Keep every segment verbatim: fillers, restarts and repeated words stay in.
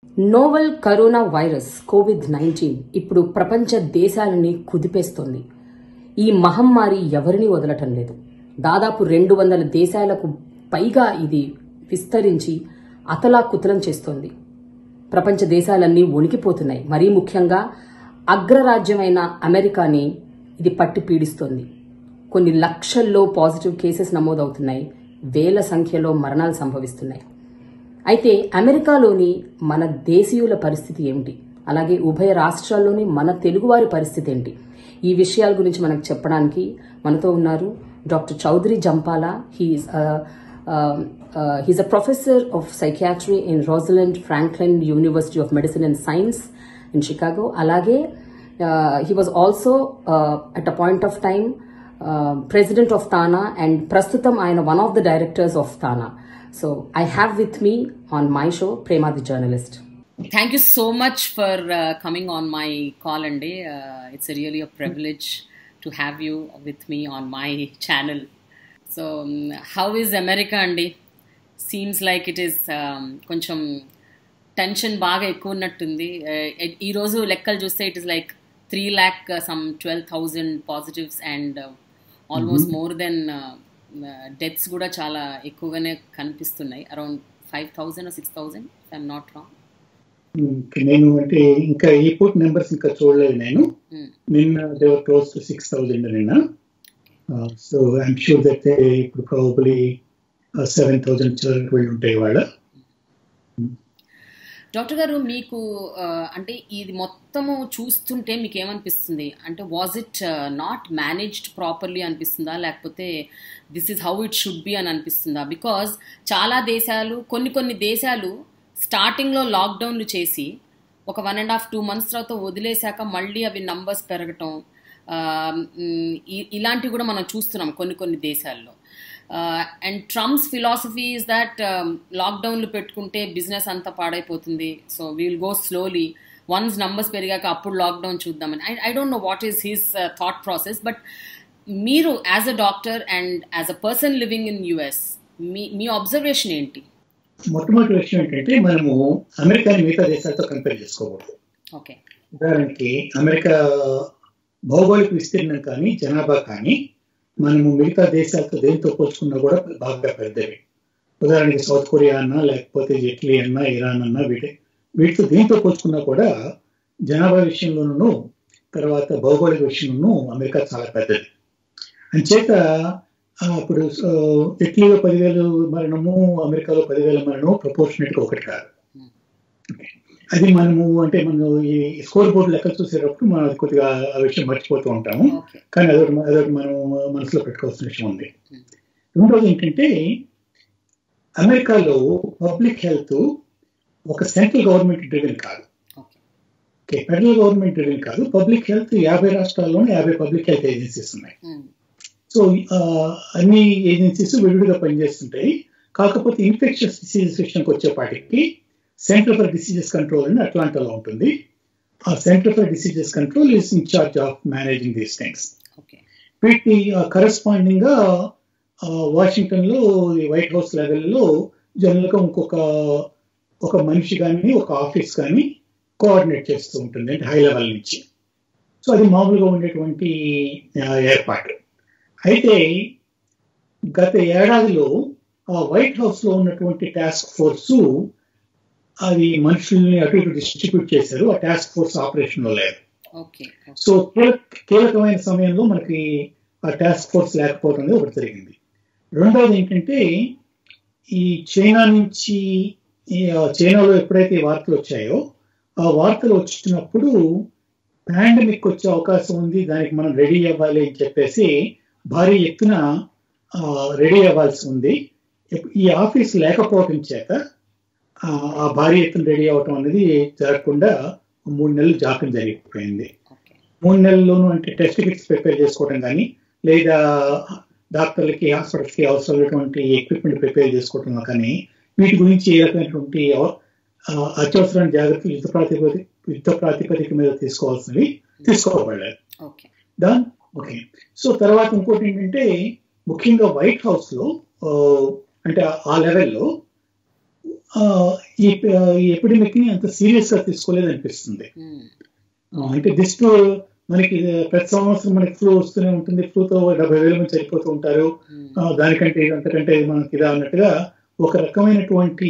Novel corona virus covid nineteen ఇప్పుడు ప్రపంచ దేశాలని కుదిపేస్తోంది. ఈ మహమ్మారి ఎవరిని వదలటం లేదు. దాదాపు రెండు వందల దేశాలకు పైగా ఇది విస్తరించి అతలాకుతలం చేస్తోంది. ప్రపంచ దేశాలన్నీ వణికిపోతున్నాయి. మరీ ముఖ్యంగా అగ్రరాజ్యమైన అమెరికాని ఇది పట్టి పీడిస్తోంది. కొన్ని లక్షల్లో పాజిటివ్ కేసెస్ నమోదవుతున్నాయి. వేల సంఖ్యలో మరణాలు సంభవిస్తున్నాయి. అయితే అమెరికాలోని మన దేశీయుల పరిస్థితి ఏమిటి, అలాగే ఉభయ రాష్ట్రాల్లోని మన తెలుగువారి పరిస్థితి ఏంటి, ఈ విషయాల గురించి మనకు చెప్పడానికి మనతో ఉన్నారు doctor Chowdary Jampala. He's he's a professor of psychiatry in Rosalind Franklin university of medicine and science in Chicago. అలాగే he was also at a point of time president of TANA and ప్రస్తుతం ఆయన one of the directors of TANA. So I have with me on my show Prema the Journalist. Thank you so much for uh, coming on my call, Andy. Uh, it's a really a privilege to have you with me on my channel. So um, how is America, Andy? Seems like it is koncham tension baga ekku unnattundi. Ee roju lekkal chuste it is like three lakh uh, some twelve thousand positives and uh, almost mm-hmm. more than uh, deaths కూడా చాలా ఎక్కువగానే కనిపిస్తున్నాయి. Around five thousand six thousand I'm not wrong. నేను అంటే ఇంకా ఈ పూట్ numbers ఇంకా చూడలేదు. నేను నిన్న they were close to six thousand నిన్న. సో ఐఎమ్ షూర్ దట్ ఇప్పుడు ప్రాబబ్లీ సెవెన్ థౌసండ్ చిల్డ్రన్ వెళ్ళి ఉంటాయి వాళ్ళ. డాక్టర్ గారు, మీకు అంటే ఇది మొత్తము చూస్తుంటే మీకు ఏమనిపిస్తుంది? అంటే was it not managed properly అనిపిస్తుందా, లేకపోతే this is how it should be అని అనిపిస్తుందా? బికాజ్ చాలా దేశాలు, కొన్ని కొన్ని దేశాలు స్టార్టింగ్లో లాక్డౌన్లు చేసి ఒక one and half two months తర్వాత వదిలేశాక మళ్ళీ అవి నంబర్స్ పెరగటం, ఇలాంటివి కూడా మనం చూస్తున్నాం కొన్ని కొన్ని దేశాల్లో. And Trump's philosophy is that లాక్డౌన్లు పెట్టుకుంటే బిజినెస్ అంతా పాడైపోతుంది, so we will go slowly, once numbers పెరిగాక అప్పుడు లాక్డౌన్ చూద్దామని. I I don't know what is his thought process, but మీరు as a doctor and as a person living in US మీ మీ అబ్జర్వేషన్ ఏంటి? మొట్టమొదటి విషయం ఏంటంటే మనము అమెరికాని మిగతా దేశాలతో కంపేర్ చేసుకోకూడదు. ఓకే, ఉదాహరణకి అమెరికా భౌగోళిక విస్తీర్ణం కానీ జనాభా కానీ మనము మిగతా దేశాలతో దేంతో పోల్చుకున్నా కూడా బాగా పెద్దవి. ఉదాహరణకి సౌత్ కొరియా అన్నా, లేకపోతే ఇటలీ అన్నా, ఇరాన్ అన్నా, వీటి వీటితో దేంతో పోల్చుకున్నా కూడా జనాభా విషయంలోనూ తర్వాత భౌగోళిక విషయంలోనూ అమెరికా చాలా పెద్దది. అంచేత ఇప్పుడు ఇటలీలో పదివేలు మరణము, అమెరికాలో పదివేల మరణము ప్రపోర్షనేట్గా ఒకటి కాదు. అది మనము అంటే మనం ఈ స్కోర్ బోర్డు లెక్కలు చూసేటప్పుడు మనం కొద్దిగా ఆ విషయం మర్చిపోతూ ఉంటాము, కానీ అదొకటి అదొకటి మనం మనసులో పెట్టుకోవాల్సిన విషయం ఉంది. రెండోది ఏంటంటే అమెరికాలో పబ్లిక్ హెల్త్ ఒక సెంట్రల్ గవర్నమెంట్ డ్రివెన్ కాదు, ఓకే, ఫెడరల్ గవర్నమెంట్ డ్రివెన్ కాదు. పబ్లిక్ హెల్త్ యాభై రాష్ట్రాల్లోనే యాభై పబ్లిక్ హెల్త్ ఏజెన్సీస్ ఉన్నాయి. సో అన్ని ఏజెన్సీస్ విడివిడిగా పనిచేస్తుంటాయి. కాకపోతే ఇన్ఫెక్షన్స్ డిసీజెస్ విషయానికి వచ్చేపాటికి సెంటర్ ఫర్ డిసీజెస్ కంట్రోల్ అని అట్లాంటాలో ఉంటుంది. ఆ center for diseases control is in charge of managing these things. వీటిని కరెస్పాండింగ్ గా వాషింగ్టన్ లో వైట్ హౌస్ లెవెల్లో జనరల్ గా ఇంకొక ఒక మనిషి కానీ ఒక ఆఫీస్ కానీ కోఆర్డినేట్ చేస్తూ ఉంటుంది, అంటే హై లెవెల్ నుంచి. సో అది మామూలుగా ఉండేటువంటి ఏర్పాటు. అయితే గత ఏడాదిలో ఆ వైట్ హౌస్ లో ఉన్నటువంటి టాస్క్ ఫోర్సు అది మనుషుల్ని అటు ఇటు డిస్ట్రిబ్యూట్ చేశారు. ఆ టాస్క్ ఫోర్స్ ఆపరేషన్ లో లేదు. సో కీలకమైన సమయంలో మనకి ఆ టాస్క్ ఫోర్స్ లేకపోవడం అనేది ఒకటి జరిగింది. రెండవది ఏంటంటే ఈ చైనా నుంచి చైనాలో ఎప్పుడైతే వార్తలు వచ్చాయో ఆ వార్తలు వచ్చినప్పుడు పాండమిక్ వచ్చే అవకాశం ఉంది, దానికి మనం రెడీ అవ్వాలి అని చెప్పేసి భారీ ఎత్తున రెడీ అవ్వాల్సి ఉంది. ఈ ఆఫీస్ లేకపోవడం చేత ఆ భారీ ఎత్తున రెడీ అవ్వటం అనేది జరగకుండా మూడు నెలలు జాప్యం జరిగిపోయింది. మూడు నెలల్లోనూ అంటే టెస్ట్ కిట్స్ ప్రిపేర్ చేసుకోవడం కానీ, లేదా డాక్టర్లకి హాస్పిటల్స్కి అవసరమైనటువంటి ఎక్విప్మెంట్ ప్రిపేర్ చేసుకోవడం కానీ, వీటి గురించి ఏ రకమైనటువంటి అత్యవసరమైన జాగ్రత్తలు యుద్ధ ప్రాతిపదిక యుద్ధ ప్రాతిపదిక మీద తీసుకోవాల్సినవి తీసుకోబడలేదు. దాని ఓకే. సో తర్వాత ఇంకోటి ఏంటంటే ముఖ్యంగా వైట్ హౌస్ లో అంటే ఆ లెవెల్లో ఈ ఎపిడమిక్ ని అంత సీరియస్ గా తీసుకోలేదు అనిపిస్తుంది. అంటే జస్ట్ మనకి ప్రతి సంవత్సరం మనకి ఫ్లూ వస్తూనే ఉంటుంది, ఫ్లూతో డెబ్బై వేల మంది చనిపోతూ ఉంటారు, దానికంటే అంతకంటే మనకి ఇదా అన్నట్టుగా ఒక రకమైనటువంటి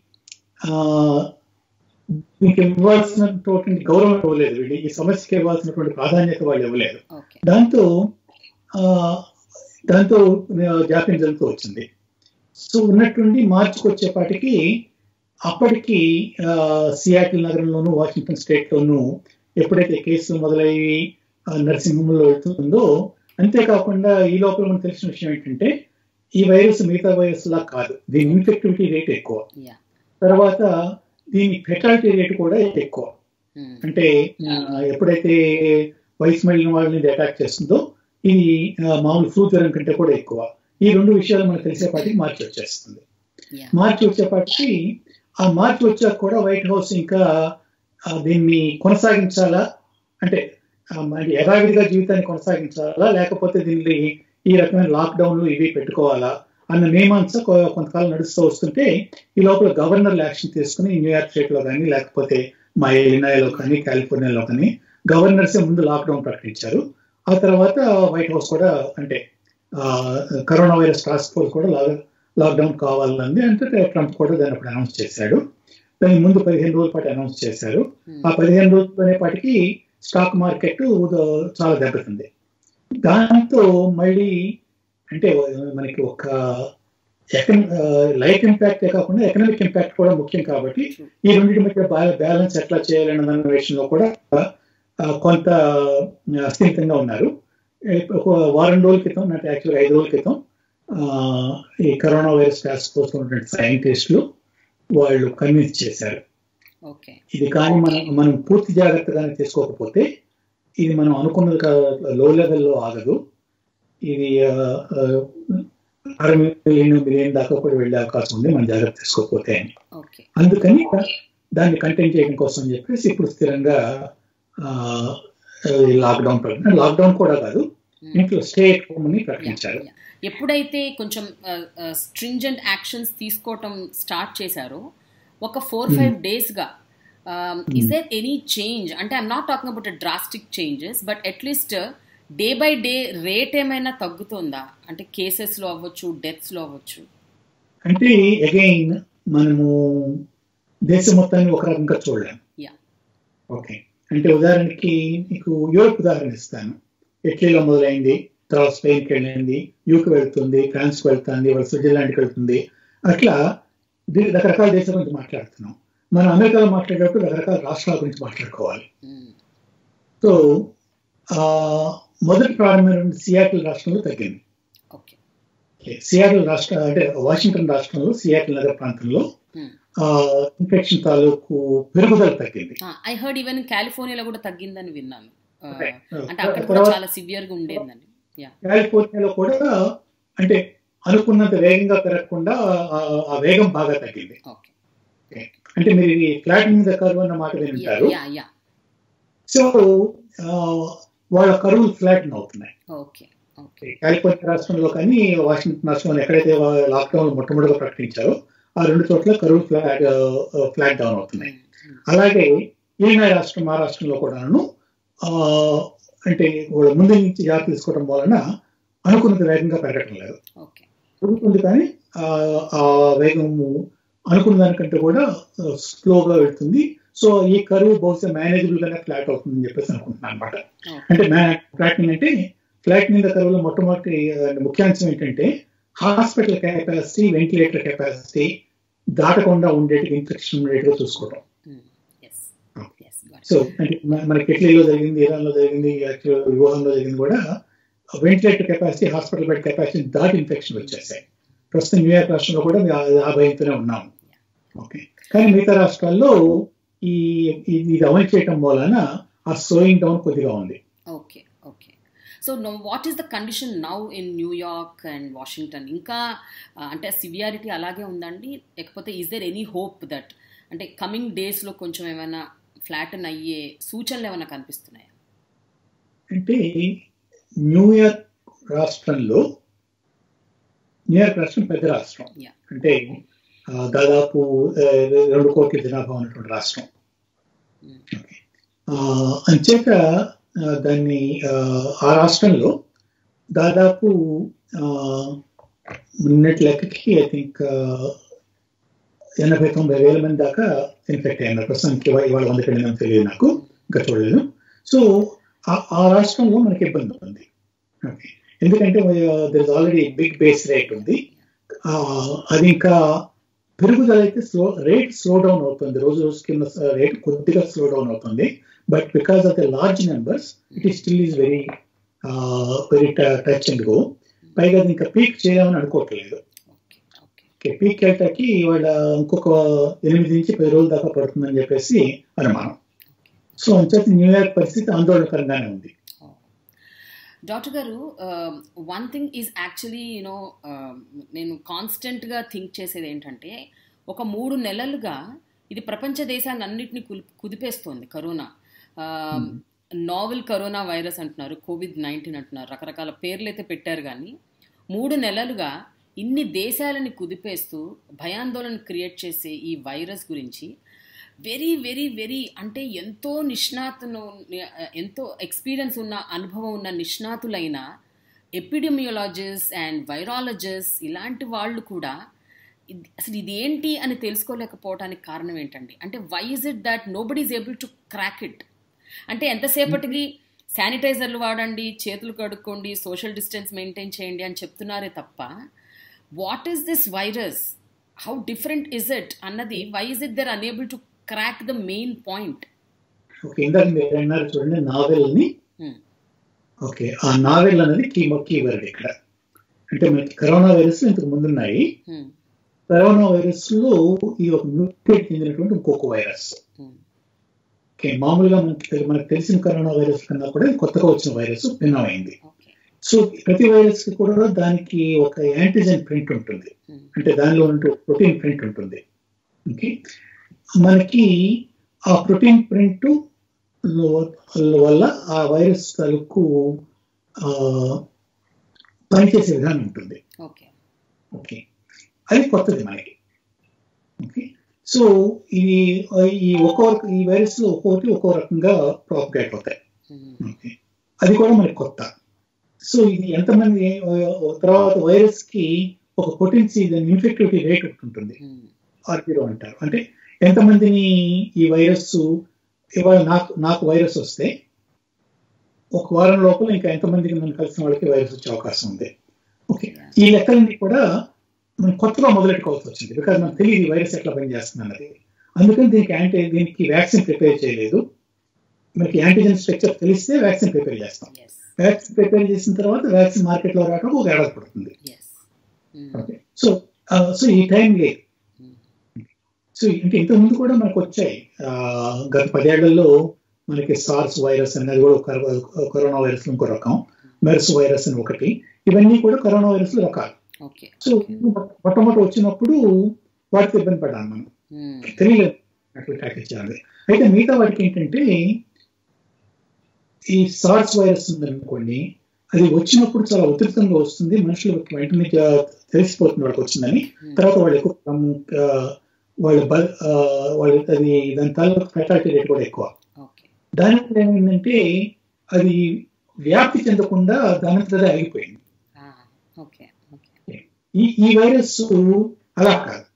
మీకు ఇవ్వాల్సినటువంటి గౌరవం ఇవ్వలేదు, వీళ్ళు ఈ సమస్యకి ఇవ్వాల్సినటువంటి ప్రాధాన్యత వాళ్ళు ఇవ్వలేదు. దాంతో దాంతో జాప్యం జరుగుతూ వచ్చింది. సో ఉన్నట్టుండి మార్చికి వచ్చేపాటికి అప్పటికి సియాటిల్ నగరంలోను వాషింగ్టన్ స్టేట్ లోను ఎప్పుడైతే కేసులు మొదలయ్యి నర్సింగ్ హోమ్ లో వెళ్తుందో, అంతేకాకుండా ఈ లోపల మనకు తెలిసిన విషయం ఏంటంటే ఈ వైరస్ మిగతా వైరస్ లా కాదు, దీని ఇన్ఫెక్టివిటీ రేట్ ఎక్కువ, తర్వాత దీని ఫెటాలిటీ రేట్ కూడా ఎక్కువ. అంటే ఎప్పుడైతే వయసు మళ్ళిన వాళ్ళని అటాక్ చేస్తుందో ఇది మామూలు ఫ్లూ జ్వరం కంటే కూడా ఎక్కువ. ఈ రెండు విషయాలు మనకు తెలిసేపాటికి మార్చి వచ్చేస్తుంది. మార్చి వచ్చేపాటికి ఆ మార్చి వచ్చాక కూడా వైట్ హౌస్ ఇంకా దీన్ని కొనసాగించాలా అంటే యథావిధిగా జీవితాన్ని కొనసాగించాలా, లేకపోతే దీన్ని ఈ రకమైన లాక్డౌన్లు ఇవి పెట్టుకోవాలా అన్న మీమాంస కొంతకాలం నడుస్తూ వస్తుంటే ఈ లోపల గవర్నర్లు యాక్షన్ తీసుకుని న్యూయార్క్ స్టేట్ లో కానీ లేకపోతే మా ఇలినాయ్లో కానీ కాలిఫోర్నియాలో కానీ గవర్నర్సే ముందు లాక్డౌన్ ప్రకటించారు. ఆ తర్వాత వైట్ హౌస్ కూడా అంటే కరోనా వైరస్ టాస్క్ ఫోర్స్ కూడా లాక్డౌన్ కావాలని అంటే ట్రంప్ కూడా దాన్ని అప్పుడు అనౌన్స్ చేశాడు. దాని ముందు పదిహేను రోజుల పాటు అనౌన్స్ చేశారు. ఆ పదిహేను రోజుల పాటికి స్టాక్ మార్కెట్ చాలా దెబ్బతింది. దాంతో మళ్ళీ అంటే మనకి ఒక లైఫ్ ఇంపాక్టే కాకుండా ఎకనామిక్ ఇంపాక్ట్ కూడా ముఖ్యం కాబట్టి ఈ రెండింటి మధ్య బ్యాలెన్స్ ఎట్లా చేయాలన్న దాని విషయంలో కూడా కొంత అస్థిరంగా ఉన్నారు. ఒక వారం రోజుల క్రితం అంటే యాక్చువల్గా ఐదు రోజుల క్రితం ఈ కరోనా వైరస్ టాస్క్ ఫోర్స్ ఉన్నటువంటి సైంటిస్టులు వాళ్ళు కన్విన్స్ చేశారు. ఇది కానీ మనం మనం పూర్తి జాగ్రత్తగానే తీసుకోకపోతే ఇది మనం అనుకున్నది లో లెవెల్లో ఆగదు, ఇది అరవై మిలియన్ మిలియన్ దాకా కూడా వెళ్ళే అవకాశం ఉంది మనం జాగ్రత్త తీసుకోకపోతే అని. అందుకని దాన్ని కంటైన్ చేయడం కోసం చెప్పేసి ఇప్పుడు స్థిరంగా లాక్డౌన్ ప్రకటన, లాక్డౌన్ కూడా కాదు ఇంట్లో స్టే ఎట్ హోమ్ అని ప్రకటించారు. ఎప్పుడైతే కొంచెం స్ట్రింజెంట్ యాక్షన్స్ తీసుకోవటం స్టార్ట్ చేశారో ఒక ఫోర్ ఫైవ్ డేస్ గా ఇస్ దేర్ ఎనీ చేంజ్? అంటే I'm not talking about drastic changes, but at least day by day rate ఏమైనా తగ్గుతుందా? అంటే కేసెస్ లో అవ్వచ్చు, డెత్స్ లో అవ్వచ్చు. అంటే అగైన్ మనము దేశం మొత్తాన్ని ఒక రకంగా చూడలేము. ఓకే, అంటే ఉదాహరణకి మీకు యూరోప్ ఉదాహరణ ఇస్తాను. ఇటలీలో మొదలైంది, తర్వాత స్పెయిన్కి వెళ్ళింది, యూకి వెళ్తుంది, ఫ్రాన్స్కి వెళ్తుంది, స్విట్జర్లాండ్కి వెళ్తుంది. అట్లా రకరకాల దేశాల గురించి మాట్లాడుతున్నాం. మనం అమెరికాలో మాట్లాడేటప్పుడు రకరకాల రాష్ట్రాల గురించి మాట్లాడుకోవాలి. సో మొదటి ప్రారంభమైన సియాటిల్ రాష్ట్రంలో తగ్గింది. సియాటిల్ రాష్ట్ర అంటే వాషింగ్టన్ రాష్ట్రంలో సియాటిల్ నగర ప్రాంతంలో ఇన్ఫెక్షన్ తాలూకు పెరుగుదల తగ్గింది. ఐ హర్డ్ ఈవెన్ కాలిఫోర్నియాలో కూడా తగ్గిందని విన్నాను. అంటే అక్కడ కూడా చాలా సివియర్ గా ఉండేదని. కాలిఫోర్నియాలో కూడా అంటే అనుకున్నంత వేగంగా పెరగకుండా ఆ వేగం బాగా తగ్గింది. అంటే మీరు ఇది ఫ్లాటనింగ్ ద కర్వ్ అన్న మాట వింటారు. సో వాళ్ళ కరువులు ఫ్లాటన్ అవుతున్నాయి. కాలిఫోర్నియా రాష్ట్రంలో కానీ వాషింగ్టన్ రాష్ట్రంలో ఎక్కడైతే లాక్డౌన్ మొట్టమొదటిగా ప్రకటించారో ఆ రెండు చోట్ల కరువులు ఫ్లాట్ ఫ్లాట్ డౌన్ అవుతున్నాయి. అలాగే ఇలినాయ్ రాష్ట్రం మా రాష్ట్రంలో కూడాను అంటే ముందు నుంచి జాగ్రత్త తీసుకోవడం వలన అనుకున్నంత వేగంగా పెరగటం లేదు, పెరుగుతుంది కానీ ఆ వేగము అనుకున్న దానికంటే కూడా స్లోగా వెళ్తుంది. సో ఈ కరువు బహుశా మేనేజబుల్ గానే ఫ్లాట్ అవుతుందని చెప్పేసి అనుకుంటున్నాను అనమాట. అంటే ఫ్లాట్నింగ్ అంటే ఫ్లాట్నింగ్ కరువులో మొట్టమొదటి ముఖ్యాంశం ఏంటంటే హాస్పిటల్ కెపాసిటీ, వెంటిలేటర్ కెపాసిటీ దాటకుండా ఉండేటి ఇన్ఫెక్షన్ ఉండేట్టుగా చూసుకోవడం. సో అంటే మనకి ఇటలీలో జరిగింది, ఇరాన్లో జరిగింది, వుహాన్లో జరిగింది కూడా ventilator capacity, hospital bed capacity దాటి ఇన్ఫెక్షన్ వచ్చేసాయి. ప్రస్తుతం న్యూయార్క్ రాష్ట్రంలో కూడా ఆ భయంతోనే ఉన్నాము. ఓకే, కానీ మిగతా రాష్ట్రాల్లో ఈ ఇది అమలు చేయటం వలన ఆ స్లోయింగ్ డౌన్ కొద్దిగా ఉంది. Okay okay so no what is the condition now in New York and Washington? ఇంకా అంటే సివియారిటీ అలాగే ఉందండి, లేకపోతే is there any hope that అంటే కమింగ్ డేస్ లో కొంచెం ఏమైనా ఫ్లాటన్ అయ్యే సూచనలు ఏమైనా కనిపిస్తున్నాయా? అంటే న్యూయార్క్ రాష్ట్రంలో న్యూయార్క్ రాష్ట్రం పెద్ద రాష్ట్రం, అంటే దాదాపు రెండు కోట్ల జనాభా ఉన్నటువంటి రాష్ట్రం. అంచేత దాన్ని ఆ రాష్ట్రంలో దాదాపు నిన్నటి లెక్కకి ఐ థింక్ ఎనభై తొంభై వేల మంది దాకా ఇన్ఫెక్ట్ అయ్యారు. ప్రస్తుతానికి ఇవాళ వందకి వెళ్ళిందని తెలియదు, నాకు ఇంకా చూడలేదు. సో ఆ రాష్ట్రంలో మనకి ఇబ్బంది ఉంది. ఓకే, ఎందుకంటే there is already big base rate ఉంది. అది ఇంకా పెరుగుదల అయితే స్లో రేట్ స్లో డౌన్ అవుతుంది, రోజు రోజుకి రేట్ కొద్దిగా స్లో డౌన్ అవుతుంది. But because of the large numbers it is still is very very touch and go. పైగా అది ఇంకా పీక్ చేయాలని అనుకోవట్లేదు. పీక్ వెళ్ళటానికి ఇవాళ ఇంకొక ఎనిమిది నుంచి పది రోజుల దాకా పడుతుందని చెప్పేసి అనుమానం. సో అంచేత న్యూయార్క్ పరిస్థితి ఆందోళనకరంగానే ఉంది. డాక్టర్ గారు, one thing is actually you know నేను కాన్స్టెంట్గా థింక్ చేసేది ఏంటంటే, ఒక మూడు నెలలుగా ఇది ప్రపంచ దేశాన్ని అన్నింటినీ కుదిపేస్తోంది కరోనా. నావెల్ కరోనా వైరస్ అంటున్నారు, కోవిడ్ నైన్టీన్ అంటున్నారు, రకరకాల పేర్లు అయితే పెట్టారు. కానీ మూడు నెలలుగా ఇన్ని దేశాలని కుదిపేస్తూ భయాందోళన క్రియేట్ చేసే ఈ వైరస్ గురించి వెరీ వెరీ వెరీ అంటే ఎంతో నిష్ణాతును ఎంతో ఎక్స్పీరియన్స్ ఉన్న అనుభవం ఉన్న నిష్ణాతులైన ఎపిడెమియాలజిస్ట్ అండ్ వైరాలజిస్ట్ ఇలాంటి వాళ్ళు కూడా అసలు ఇదేంటి అని తెలుసుకోలేకపోవడానికి కారణం ఏంటండి? అంటే why is it that nobody is able to crack it? అంటే ఎంతసేపటికి శానిటైజర్లు వాడండి, చేతులు కడుక్కోండి, సోషల్ డిస్టెన్స్ మెయింటైన్ చేయండి అని చెప్తున్నారే తప్ప what is this virus, how different is it అన్నది, why is it there unable to crack the main point? Okay, ఇందాక మీరు అన్నారు చూడండి నావెల్ ని. ఓకే, ఆ నావెల్ అనేది కీ కీ వర్డ్ ఇక్కడ. అంటే మనకి కరోనా వైరస్ ఇంతకు ముందున్నాయి. కరోనా వైరస్ లో ఈ ఒక మ్యూటేట్ చెందినటువంటి ఇంకొక వైరస్. ఓకే, మామూలుగా మనకి మనకు తెలిసిన కరోనా వైరస్ కన్నా కూడా కొత్తగా వచ్చిన వైరస్ భిన్నమైంది. సో ప్రతి వైరస్ కి కూడా దానికి ఒక యాంటీజెన్ ప్రింట్ ఉంటుంది, అంటే దానిలో ఉంటే ప్రోటీన్ ప్రింట్ ఉంటుంది. ఓకే, మనకి ఆ ప్రోటీన్ ప్రింట్ వల్ల ఆ వైరస్ తాలూకు పనిచేసే విధానం ఉంటుంది. ఓకే, అది కొత్తది మనకి. ఓకే, సో ఇది ఈ ఒక్కో ఈ వైరస్ లో ఒక్కొక్కటి ఒక్కో రకంగా ప్రాపగేట్ అవుతాయి. ఓకే, అది కూడా మనకి కొత్త. సో ఇది ఎంతమంది తర్వాత వైరస్ కి ఒక పొటెన్సీ ఇన్ఫెక్టివిటీ రేట్ ఒకటి ఉంటుంది, ఆర్ జీరో అంటారు. అంటే ఎంతమందిని ఈ వైరస్ ఇవాళ నాకు నాకు వైరస్ వస్తే ఒక వారం లోపల ఇంకా ఎంతమందికి నన్ను కలిసిన వాళ్ళకి వైరస్ వచ్చే అవకాశం ఉంది. ఓకే, ఈ లెక్కలన్నీ కూడా మనం కొత్తగా మొదలెట్టుకోవాల్సి వచ్చింది, బికాజ్ మనకు తెలియదు ఈ వైరస్ ఎట్లా పనిచేస్తుంది అన్నది. అందుకని దీనికి యాంటీ దీనికి వ్యాక్సిన్ ప్రిపేర్ చేయలేదు. మనకి యాంటీజెన్ స్ట్రక్చర్ తెలిస్తే వ్యాక్సిన్ ప్రిపేర్ చేస్తాం. వ్యాక్సిన్ ప్రిపేర్ చేసిన తర్వాత వ్యాక్సిన్ మార్కెట్ లో రావడం ఒక ఏడాది పడుతుంది. ఓకే, సో సో ఈ టైం లేదు. సో ఇంకా ఇంతకుముందు కూడా మనకు వచ్చాయి, గత పదేళ్లలో మనకి సార్స్ వైరస్ అనేది కూడా కరోనా వైరస్ ఇంకో రకం, మెర్స్ వైరస్ అని ఒకటి, ఇవన్నీ కూడా కరోనా వైరస్ రకాలు. సో మొట్టమొదటి వచ్చినప్పుడు వాటికి ఇబ్బంది పడ్డాను, మనం తెలియలేదు అట్లా ట్యాకిల్ చేయాలి. అయితే మిగతా వాటికి ఏంటంటే ఈ సార్స్ వైరస్ ఉందనుకోండి, అది వచ్చినప్పుడు చాలా ఉధృతంగా వస్తుంది, మనుషులు వెంటనే తెలిసిపోతుంది వాళ్ళకి వచ్చిందని. తర్వాత వాళ్ళు ఎక్కువ వాళ్ళ వాళ్ళ అది దాని తాలూకు ఫెటాలిటీ రేట్ కూడా ఎక్కువ. దానివల్ల ఏమైందంటే అది వ్యాప్తి చెందకుండా దానంతదే ఆగిపోయింది. ఈ ఈ వైరస్ అలా కాదు,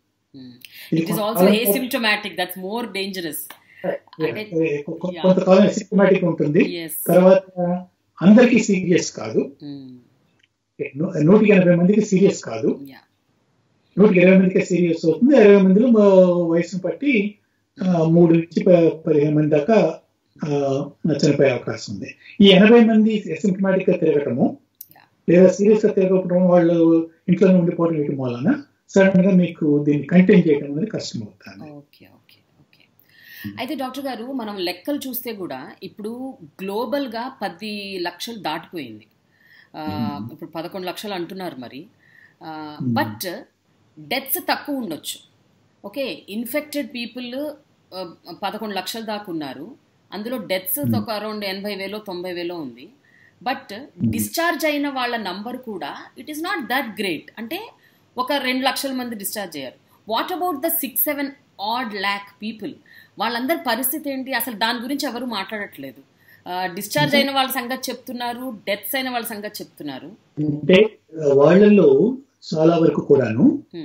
కొంతకాలం అసిమ్టమాటిక్ ఉంటుంది, తర్వాత అందరికీ సీరియస్ కాదు, నూటికి ఎనభై మందికి సీరియస్ కాదు, నూటికి ఇరవై మందికి సీరియస్ అవుతుంది. ఇరవై మందిలో వయసును బట్టి మూడు నుంచి పదిహేను మంది దాకా చనిపోయే అవకాశం ఉంది. ఈ ఎనభై మంది అసిమ్టమాటిక్ గా తిరగటము లేదా సీరియస్ గా తిరగకపోవడం, వాళ్ళు ఇంట్లోనే ఉండిపోవడం వీటి మూలన సడన్ గా మీకు దీన్ని కంటైన్ చేయడం అనేది కష్టం అవుతుంది. అయితే డాక్టర్ గారు, మనం లెక్కలు చూస్తే కూడా ఇప్పుడు గ్లోబల్ గా పది లక్షలు దాటిపోయింది, ఇప్పుడు పదకొండు లక్షలు అంటున్నారు మరి. బట్ డెత్స్ తక్కువ ఉండొచ్చు. ఓకే, ఇన్ఫెక్టెడ్ పీపుల్ పదకొండు లక్షల దాకా ఉన్నారు, అందులో డెత్స్ ఒక అరౌండ్ ఎనభై వేలో తొంభై వేలో ఉంది. బట్ డిశ్చార్జ్ అయిన వాళ్ళ నంబర్ కూడా it is not that great. అంటే ఒక రెండు లక్షల మంది డిశ్చార్జ్ అయ్యారు, what about the six seven odd lakh people? వాళ్ళందరి పరిస్థితి ఏంటి? అసలు దాని గురించి ఎవరు మాట్లాడట్లేదు. డిశ్చార్జ్ అయిన వాళ్ళ సంగతి చెప్తున్నారు, డెత్స్ అయిన వాళ్ళ సంగతి చెప్తున్నారు. అంటే వాళ్ళలో చాలా వరకు కూడాను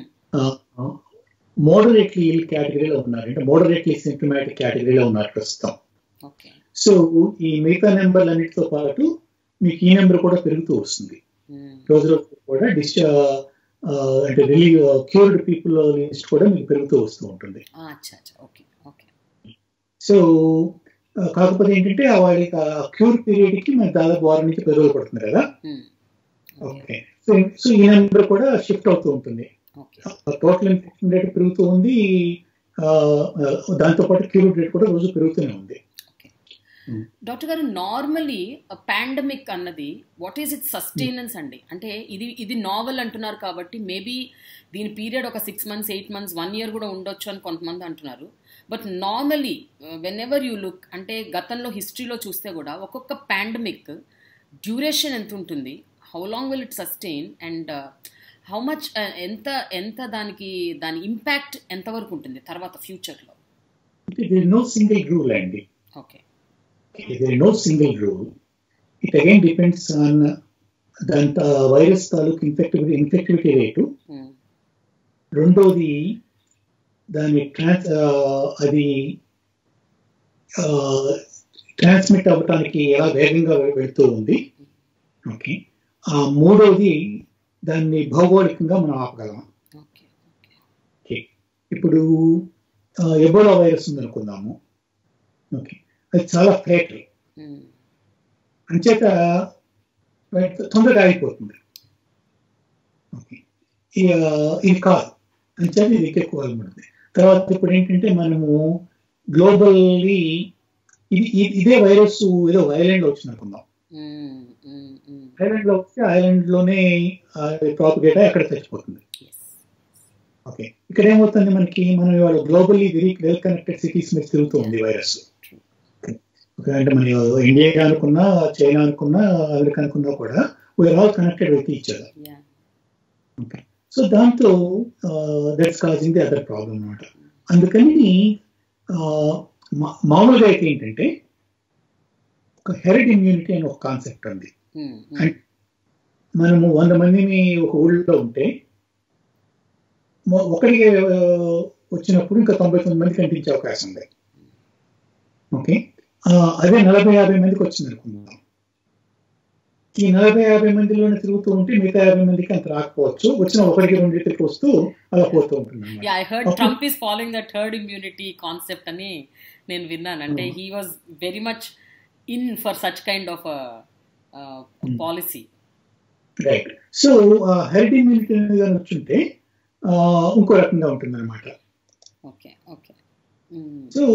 మోడరేట్లీ ఇల్ కేటగిరీలో ఉన్నారు, అంటే మోడరేట్లీ సింప్టమాటిక్ కేటగిరీలో ఉన్నారు ప్రస్తుతం. సో ఈ మిగతా నెంబర్లు అన్నిటితో పాటు మీకు ఈ నెంబర్ కూడా పెరుగుతూ వస్తుంది రోజు రోజు కూడా. డిశ్చార్జ్ అంటే రిలీవ్ క్యూర్డ్ పీపుల్ లిస్ట్ కూడా మీకు పెరుగుతూ వస్తూ ఉంటుంది. సో కాకపోతే ఏంటంటే వాళ్ళకి క్యూర్ పీరియడ్ కి మనకి దాదాపు వారం నుంచి పది రోజులు పడుతుంది కదా. ఓకే, సో సో ఈ నెంబర్ కూడా షిఫ్ట్ అవుతూ ఉంటుంది. టోటల్ ఇన్ఫెక్షన్ రేట్ పెరుగుతూ ఉంది, దాంతో పాటు క్యూర్ రేట్ కూడా రోజు పెరుగుతూనే ఉంది. డాక్టర్ గారు, నార్మలీ పాండమిక్ అన్నది వాట్ ఈస్ ఇట్ సస్టైనెన్స్ అండి? అంటే ఇది ఇది నావెల్ అంటున్నారు కాబట్టి మేబీ దీని పీరియడ్ ఒక six months eight months one year కూడా ఉండొచ్చు అని కొంతమంది అంటున్నారు. But normally whenever you look, అంటే గతంలో హిస్టరీలో చూస్తే కూడా ఒక్కొక్క పాండమిక్ డ్యూరేషన్ ఎంత ఉంటుంది, how long will it sustain, and how much ఎంత ఎంత దానికి దాని ఇంపాక్ట్ ఎంతవరకు ఉంటుంది తర్వాత ఫ్యూచర్లో? నో సింగిల్ రూల్ అండి. Okay, there is no single rule. It again depends on the virus తాలూకు ఇన్ఫెక్టివిటీ ఇన్ఫెక్టివిటీ రేటు. రెండోది దాని ట్రాన్స్ అది ట్రాన్స్మిట్ అవ్వటానికి ఎలా వేగంగా వెళుతూ ఉంది. ఓకే, మూడోది దాన్ని భౌగోళికంగా మనం ఆపగలం. ఓకే, ఇప్పుడు ఎబోలా వైరస్ ఉందనుకుందాము. ఓకే, అది చాలా ఫ్రేటల్, అంచేత తొందరగా అయిపోతుంది. ఓకే, ఇది కాదు అంచేత ఇది ఎక్కువ ఉంటుంది. తర్వాత ఇప్పుడు ఏంటంటే మనము గ్లోబల్లీ ఇది ఇదే వైరస్ ఏదో ఐలాండ్ లో వచ్చింది అనుకుందాం. ఐలాండ్ లో వస్తే ఐలాండ్ లోనే ప్రాపగేట్ అయ్యి అక్కడ చచ్చిపోతుంది. ఓకే, ఇక్కడ ఏమవుతుంది మనకి, మనం ఇవాళ globally very well connected cities మీద తిరుగుతూ ఉంది వైరస్. అంటే మన ఇండియా అనుకున్నా, చైనా అనుకున్నా, అమెరికా అనుకున్నా కూడా we're all connected with each other. Okay, so దాంతో that's causing the other problem అనమాట. అందుకని మామూలుగా అయితే ఏంటంటే ఒక హెరిడ్ ఇమ్యూనిటీ అని ఒక కాన్సెప్ట్ ఉంది. అంటే మనము వంద మందిని ఒక ఊళ్ళో ఉంటే ఒకరికి వచ్చినప్పుడు ఇంకా తొంభై తొమ్మిది మందికి అంటించే అవకాశం ఉంది. ఓకే, అదే నలభై యాభై మందికి వచ్చింది అనుకుందాం. ఈ నలభై యాభై మందిలోనే తిరుగుతూ ఉంటే మిగతా యాభై మందికి అంత రాకపోవచ్చు, వచ్చిన ఒకరికి రెండింటికి వస్తూ అలా పోతూ ఉంటుంది. Yeah, I heard Trump is following that herd immunity concept అని నేను విన్నాను. అంటే he was very much in for such kind of policy. Right, so herd immunity అనేది వచ్చుంటే ఇంకో రకంగా ఉంటుంది అనమాట. ఓకే ఓకే, సో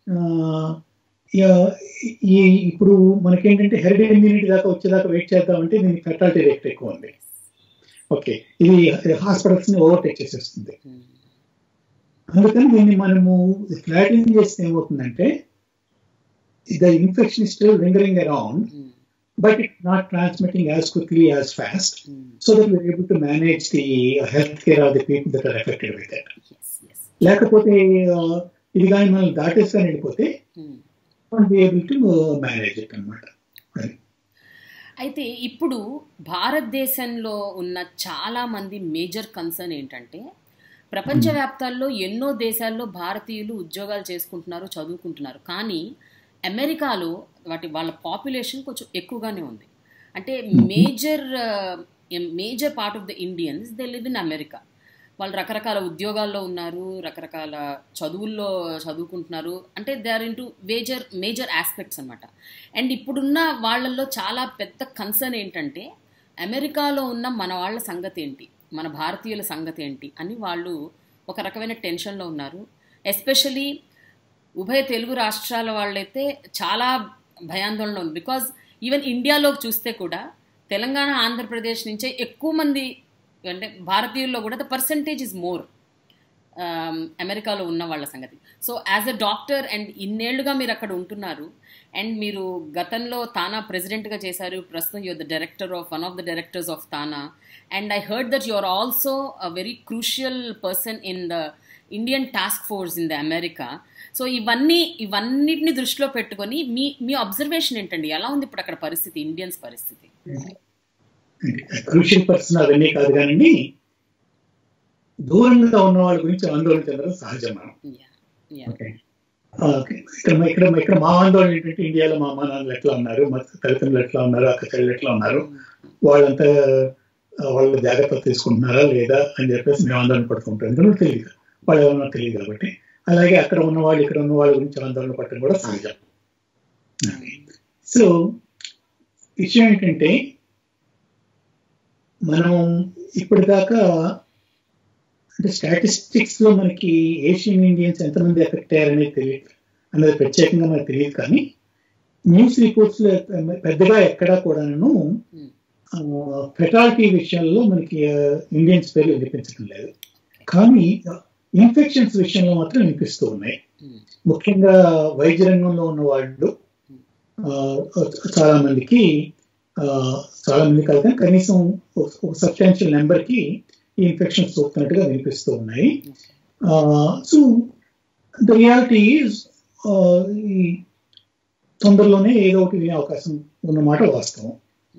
ఈ ఇప్పుడు మనకేంటంటే హెరిడ్ ఇమ్యూనిటీ దాకా వచ్చేదాకా వెయిట్ చేద్దామంటే దీనికి ఫెటాలిటీ రేట్ ఎక్కువ ఉంది. ఓకే, ఇది హాస్పిటల్స్ ని ఓవర్టేక్ చేసేస్తుంది. అందుకని దీన్ని మనము ఫ్లాటింగ్ చేస్తే ఏమవుతుందంటే the infection is still lingering around, but it's not transmitting as quickly as fast, mm. so that we're able to manage the uh, healthcare of the people that are affected with it. Yes, yes. లేకపోతే ఇది కానీ మనం దాటేసుకొని వెళ్ళిపోతే be able to uh, manage it అన్నమాట. అయితే ఇప్పుడు భారతదేశంలో ఉన్న చాలా మంది మేజర్ కన్సర్న్ ఏంటంటే ప్రపంచవ్యాప్తాల్లో ఎన్నో దేశాల్లో భారతీయులు ఉద్యోగాలు చేసుకుంటున్నారు, చదువుకుంటున్నారు, కానీ అమెరికాలో వాటి వాళ్ళ పాపులేషన్ కొంచెం ఎక్కువగానే ఉంది. అంటే major major part of the Indians they live in America. వాళ్ళు రకరకాల ఉద్యోగాల్లో ఉన్నారు, రకరకాల చదువుల్లో చదువుకుంటున్నారు, అంటే they are into major major aspects అనమాట. అండ్ ఇప్పుడున్న వాళ్ళల్లో చాలా పెద్ద కన్సర్న్ ఏంటంటే అమెరికాలో ఉన్న మన వాళ్ళ సంగతి ఏంటి, మన భారతీయుల సంగతి ఏంటి అని వాళ్ళు ఒక రకమైన టెన్షన్లో ఉన్నారు. ఎస్పెషలీ ఉభయ తెలుగు రాష్ట్రాల వాళ్ళైతే చాలా భయాందోళన ఉంది. బికాజ్ ఈవెన్ ఇండియాలో చూస్తే కూడా తెలంగాణ ఆంధ్రప్రదేశ్ నుంచే ఎక్కువ మంది, అంటే భారతీయుల్లో కూడా ద పర్సంటేజ్ ఇస్ మోర్ అమెరికాలో ఉన్న వాళ్ళ సంగతి. So as a doctor and ఇన్నేళ్లుగా మీరు అక్కడ ఉంటున్నారు, అండ్ మీరు గతంలో తానా ప్రెసిడెంట్గా చేశారు, ప్రస్తుతం you're the director of one of the directors of TANA, and I heard that you are also a very crucial person in the Indian task force in the America. So ఇవన్నీ ఇవన్నిటిని దృష్టిలో పెట్టుకొని మీ మీ అబ్జర్వేషన్ ఏంటండి, ఎలా ఉంది ఇప్పుడు అక్కడ పరిస్థితి, ఇండియన్స్ పరిస్థితి? క్రూషియల్ పర్సన్ అవన్నీ కాదు కానీ దూరంగా ఉన్న వాళ్ళ గురించి ఆందోళన చెందడం సహజం. మనం ఇక్కడ ఇక్కడ ఇక్కడ మా ఆందోళన ఏంటంటే ఇండియాలో మా అమ్మ నాన్నలు ఎట్లా ఉన్నారు, మా తల్లిదండ్రులు ఎట్లా ఉన్నారు, అక్క చెల్లెలు ఎట్లా ఉన్నారు, వాళ్ళంతా వాళ్ళు జాగ్రత్తలు తీసుకుంటున్నారా లేదా అని చెప్పేసి మేము ఆందోళన పడుతుంటాం. ఎందుకంటే తెలియదు, వాళ్ళు ఏమన్నా తెలియదు కాబట్టి. అలాగే అక్కడ ఉన్న వాళ్ళు ఇక్కడ ఉన్న వాళ్ళ గురించి ఆందోళన పడటం కూడా సహజం. సో విషయం ఏంటంటే మనం ఇప్పటిదాకా అంటే స్టాటిస్టిక్స్ లో మనకి ఏషియన్ ఇండియన్స్ ఎంతమంది ఎఫెక్ట్ అయ్యారనేది తెలియదు, అనేది ప్రత్యేకంగా మనకు తెలియదు. కానీ న్యూస్ రిపోర్ట్స్ లో పెద్దగా ఎక్కడా కూడాను ఫెటాలిటీ విషయంలో మనకి ఇండియన్స్ పేర్లు వినిపించడం లేదు. కానీ ఇన్ఫెక్షన్స్ విషయంలో మాత్రం వినిపిస్తూ ఉన్నాయి. ముఖ్యంగా వైద్య రంగంలో ఉన్న వాళ్ళు చాలా మందికి చాలా మంది కలిగిన కనీసం ఒక సబ్స్టాన్షియల్ నెంబర్ కి ఈ ఇన్ఫెక్షన్స్ సోకుతున్నట్టుగా వినిపిస్తూ ఉన్నాయి. సో ద రియాలిటీ ఈజ్ ఈ తొందరలోనే ఏదో ఒకటి వినే అవకాశం ఉన్నమాట వాస్తవం.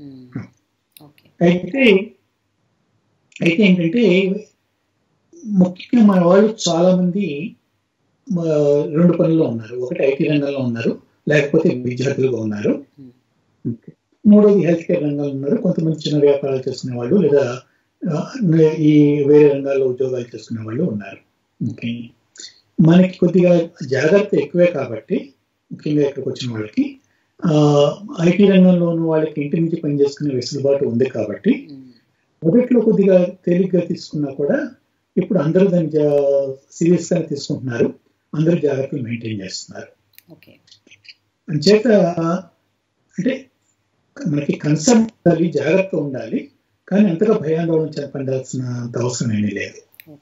అయితే అయితే ఏంటంటే ముఖ్యంగా మన వాళ్ళు చాలా మంది రెండు పనుల్లో ఉన్నారు. ఒకటి ఐటీ రంగంలో ఉన్నారు, లేకపోతే విద్యార్థులుగా ఉన్నారు. మూడోది హెల్త్ కేర్ రంగంలో ఉన్నారు. కొంతమంది చిన్న వ్యాపారాలు చేసుకునే వాళ్ళు లేదా ఈ వేరే రంగాల్లో ఉద్యోగాలు చేసుకునే వాళ్ళు ఉన్నారు. మనకి కొద్దిగా జాగ్రత్త ఎక్కువే కాబట్టి ముఖ్యంగా ఇక్కడికి వచ్చిన వాళ్ళకి ఐటీ రంగంలో ఉన్న వాళ్ళకి ఇంటి నుంచి పనిచేసుకునే వెసులుబాటు ఉంది కాబట్టి మొదట్లో కొద్దిగా తేలిగ్గా తీసుకున్నా కూడా ఇప్పుడు అందరూ దాన్ని సీరియస్ గా తీసుకుంటున్నారు, అందరూ జాగ్రత్తలు మెయింటైన్ చేస్తున్నారు. అంచేత అంటే మనకి కన్సర్న్ ఉండాలి, జాగ్రత్త ఉండాలి, కానీ అంతగా భయాందోళన చెందాల్సిన అవసరం ఏమీ లేదు.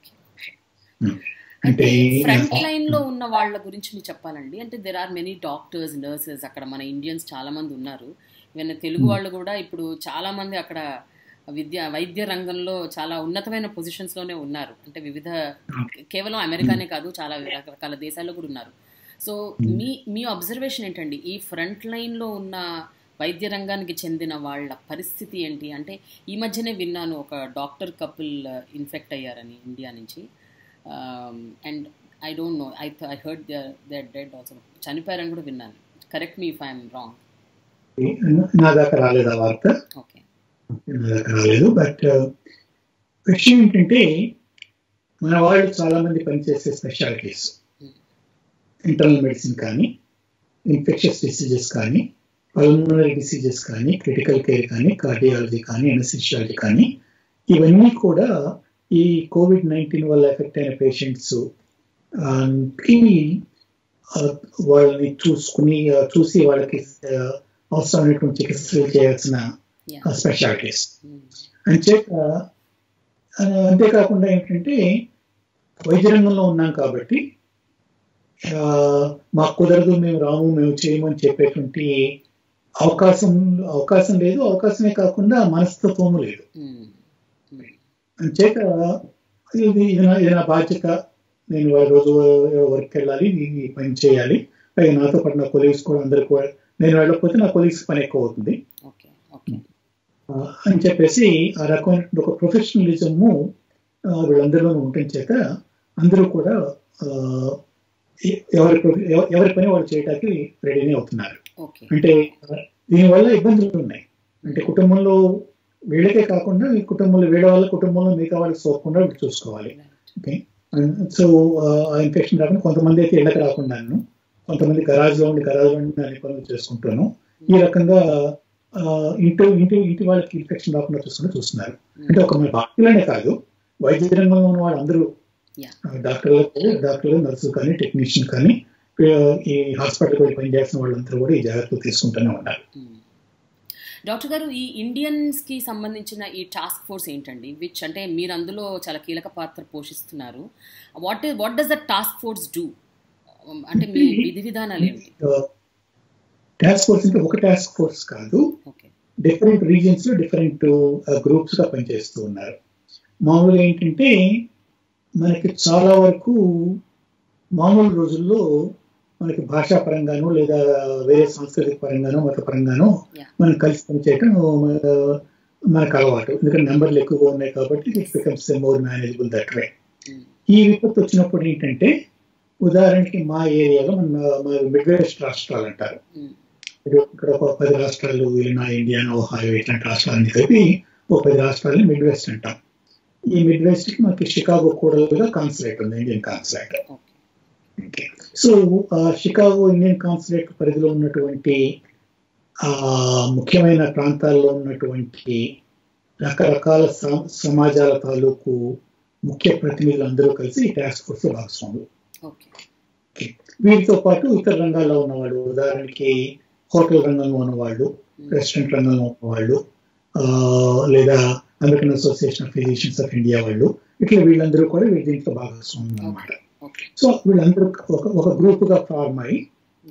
అంటే ఫ్రంట్ లైన్ లో ఉన్న వాళ్ళ గురించి మీరు చెప్పాలండి. అంటే there are many doctors, nurses, అక్కడ మన ఇండియన్స్ చాలా మంది ఉన్నారు. ఈవెన్ తెలుగు వాళ్ళు కూడా ఇప్పుడు చాలా మంది అక్కడ విద్య వైద్య రంగంలో చాలా ఉన్నతమైన పొజిషన్స్ లోనే ఉన్నారు. అంటే వివిధ కేవలం అమెరికానే కాదు, చాలా రకరకాల దేశాల్లో కూడా ఉన్నారు. సో మీ మీ అబ్జర్వేషన్ ఏంటండి, ఈ ఫ్రంట్ లైన్ లో ఉన్న వైద్య రంగానికి చెందిన వాళ్ళ పరిస్థితి ఏంటి? అంటే ఈ మధ్యనే విన్నాను ఒక డాక్టర్ కపుల్ ఇన్ఫెక్ట్ అయ్యారని ఇండియా నుంచి. And I don't know, I I heard they they dead also, చనిపోయారని కూడా విన్నాను. Correct me if I'm wrong. నా దాకా రాలేదు ఆ వార్త. ఓకే, నా దాకా రాలేదు. బట్ విషయం ఏంటంటే మన వాళ్ళు చాలా మంది పనిచేసే స్పెషాలిటీస్, ఇంటర్నల్ మెడిసిన్ కానీ, ఇన్ఫెక్షస్ డిసీజెస్ కానీ, పల్మనరీ డిసీజెస్ కానీ, క్రిటికల్ కేర్ కానీ, కార్డియాలజీ కానీ, ఎనస్థీషియాలజీ కానీ, ఇవన్నీ కూడా ఈ కోవిడ్ నైన్టీన్ వల్ల ఎఫెక్ట్ అయిన పేషెంట్స్ వాళ్ళని చూసుకుని చూసి వాళ్ళకి అవసరమైనటువంటి చికిత్సలు చేయాల్సిన స్పెషాలిటీస్. అంచేత అంతేకాకుండా ఏంటంటే వైద్య రంగంలో ఉన్నాం కాబట్టి మాకు కుదరదు, మేము రాము, మేము చేయమని చెప్పేటువంటి అవకాశం అవకాశం లేదు. అవకాశమే కాకుండా మనస్తత్వము లేదు. అంచేత ఇది ఇది నా బాధ్యత, నేను రోజు వర్క్ వెళ్ళాలి, ఈ పని చేయాలి, పైగా నాతో పాటు నా కొలీగ్స్ కూడా అందరికి, నేను వెళ్ళకపోతే నా కొలీగ్స్ పని ఎక్కువ అవుతుంది అని చెప్పేసి ఆ రకమైన ఒక ప్రొఫెషనలిజము వీళ్ళందరిలో ఉండటం చేత అందరూ కూడా ఎవరి ఎవరి పని వాళ్ళు చేయడానికి రెడీనే అవుతున్నారు. అంటే దీనివల్ల ఇబ్బందులు ఉన్నాయి. అంటే కుటుంబంలో వీళ్ళకే కాకుండా ఈ కుటుంబంలో వీళ్ళ వాళ్ళ కుటుంబంలో మిగతా వాళ్ళకి సోకకుండా వీళ్ళు చూసుకోవాలి. ఓకే, సో ఆ ఇన్ఫెక్షన్ రాకుండా కొంతమంది అయితే ఇళ్ళకి రాకుండాను, కొంతమంది గరాజ్లో ఉండి గరాజ్లో ఉండి అన్ని పనులు చేసుకుంటాను. ఈ రకంగా ఇంటి ఇంటి ఇంటి వాళ్ళకి ఇన్ఫెక్షన్ రాకుండా చూసుకుంటూ చూస్తున్నారు. అంటే ఒక మన డాక్టర్లనే కాదు, వైద్య రంగంలో ఉన్న వాళ్ళు అందరూ, డాక్టర్లు డాక్టర్లు నర్సులు కానీ, టెక్నీషియన్ కానీ, ఈ హాస్పిటల్కి వెళ్ళి పనిచేసిన వాళ్ళందరూ కూడా ఈ జాగ్రత్తలు తీసుకుంటూనే ఉన్నారు. డాక్టర్ గారు, ఈ ఇండియన్స్ కి సంబంధించిన ఈ టాస్క్ ఫోర్స్ ఏంటండి? విచ్ అంటే మీరు అందులో చాలా కీలక పాత్ర పోషిస్తున్నారు. What what does the task force do? అంటే మీ విధి విధానాలు ఏంటి? టాస్క్ ఫోర్స్ అంటే ఒక టాస్క్ ఫోర్స్ కాదు, డిఫరెంట్ రీజియన్స్ లో డిఫరెంట్ గ్రూప్స్ గా పనిచేస్తూ ఉన్నారు. మామూలుగా ఏంటంటే మనకి చాలా వరకు మామూలు రోజుల్లో మనకి భాషా పరంగానో లేదా వేరే సాంస్కృతిక పరంగానో మత పరంగానో మనం కలిసి పనిచేయటం మనకు అలవాటు. ఎందుకంటే నెంబర్లు ఎక్కువగా ఉన్నాయి కాబట్టి it becomes more manageable that way. ఈ విపత్తు వచ్చినప్పుడు ఏంటంటే ఉదాహరణకి మా ఏరియాలో మన మిడ్ వెస్ట్ రాష్ట్రాలు అంటారు. ఇక్కడ ఒక పది రాష్ట్రాలు ఇలినా, ఇండియానా, ఓహాయో ఇట్లాంటి రాష్ట్రాలన్నీ కలిపి ఒక పది రాష్ట్రాలని మిడ్ వెస్ట్ అంటాం. ఈ మిడ్ వెస్ట్ కి మనకి షికాగో కూడా కాన్సులేట్ ఉంది, Indian consulate. So Chicago Indian consulate పరిధిలో ఉన్నటువంటి ఆ ముఖ్యమైన ప్రాంతాల్లో ఉన్నటువంటి రకరకాల సమాజాల తాలూకు ముఖ్య ప్రతినిధులు అందరూ కలిసి ఈ టాస్క్ ఫోర్స్ లో భాగస్వాములు. వీటితో పాటు ఇతర రంగాల్లో ఉన్నవాళ్ళు, ఉదాహరణకి హోటల్ రంగంలో ఉన్నవాళ్ళు, రెస్టారెంట్ రంగంలో ఉన్నవాళ్ళు, లేదా American association of physicians of India వాళ్ళు, ఇట్లా వీళ్ళందరూ కూడా వీళ్ళ దీంట్లో భాగస్వాములు అనమాట. సో వీళ్ళందరూ ఒక ఒక గ్రూప్ గా ఫార్మ్ అయ్యి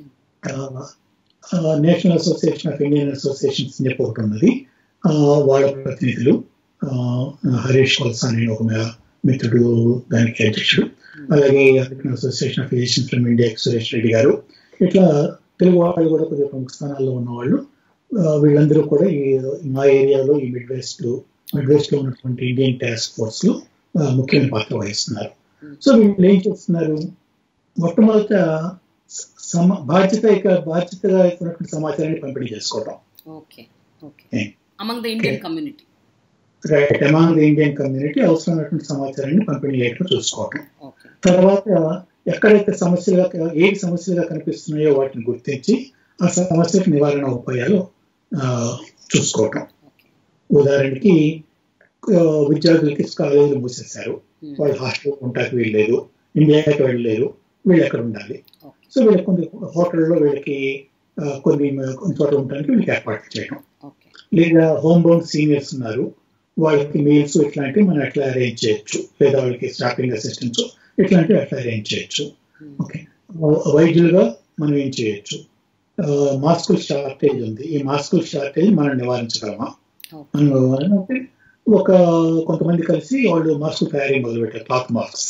national association of Indian associations అని చెప్పి ఒకటి ఉన్నది. వాళ్ళ ప్రతినిధులు హరీష్ వల్సా అనే ఒక మిత్రుడు దానికి అధ్యక్షుడు, అలాగే American association of physicians from India Suresh Reddy garu, ఇట్లా తెలుగు వాళ్ళు కూడా కొద్దిగా ప్రముఖ స్థానాల్లో ఉన్నవాళ్ళు. వీళ్ళందరూ కూడా ఈ మా ఏరియాలో ఈ మిడ్ వెస్ట్ మిడ్ వెస్ట్ లో ఉన్నటువంటి ఇండియన్ టాస్క్ ఫోర్స్ లో ముఖ్యమైన పాత్ర వహిస్తున్నారు. సో వీళ్ళు ఏం చేస్తున్నారు, మొట్టమొదట సమ బాధ్యత బాధ్యతగా ఉన్నటువంటి సమాచారాన్ని పంపిణీ చేసుకోవడం. Among the Indian community right among the Indian community అవసరమైనటువంటి సమాచారాన్ని పంపిణీ చేయడం చూసుకోవటం. తర్వాత ఎక్కడైతే సమస్యలుగా ఏ సమస్యలుగా కనిపిస్తున్నాయో వాటిని గుర్తించి ఆ సమస్యలకు నివారణ ఉపాయాలు చూసుకోవటం. ఉదాహరణకి విద్యార్థులకి కాలేజీలు మూసేశారు, వాళ్ళు హాస్టల్ ఉంటాకి వీళ్ళలేదు, ఇండియాకి వెళ్ళలేదు, వీళ్ళు ఎక్కడ ఉండాలి. సో వీళ్ళకి కొన్ని హోటల్లో వీళ్ళకి కొన్ని కొన్ని చోట్ల ఉండడానికి వీళ్ళకి ఏర్పాట్లు చేయడం. లేదా హోమ్ బౌండ్ సీనియర్స్ ఉన్నారు, వాళ్ళకి మీల్స్ ఇట్లాంటివి మనం ఎట్లా అరేంజ్ చేయొచ్చు, లేదా వాళ్ళకి స్టాఫింగ్ అసిస్టెంట్స్ ఇట్లాంటివి ఎట్లా అరేంజ్ చేయొచ్చు. ఓకే, వైద్యులుగా మనం ఏం చేయొచ్చు, మాస్కుల షార్టేజ్ ఉంది, ఈ మాస్కుల షార్టేజ్ మనం నివారించగలమా, మనం అంటే ఒక కొంతమంది కలిసి వాళ్ళు మాస్క్ తయారీ మొదలు పెట్టారు, క్లాత్ మాస్క్స్.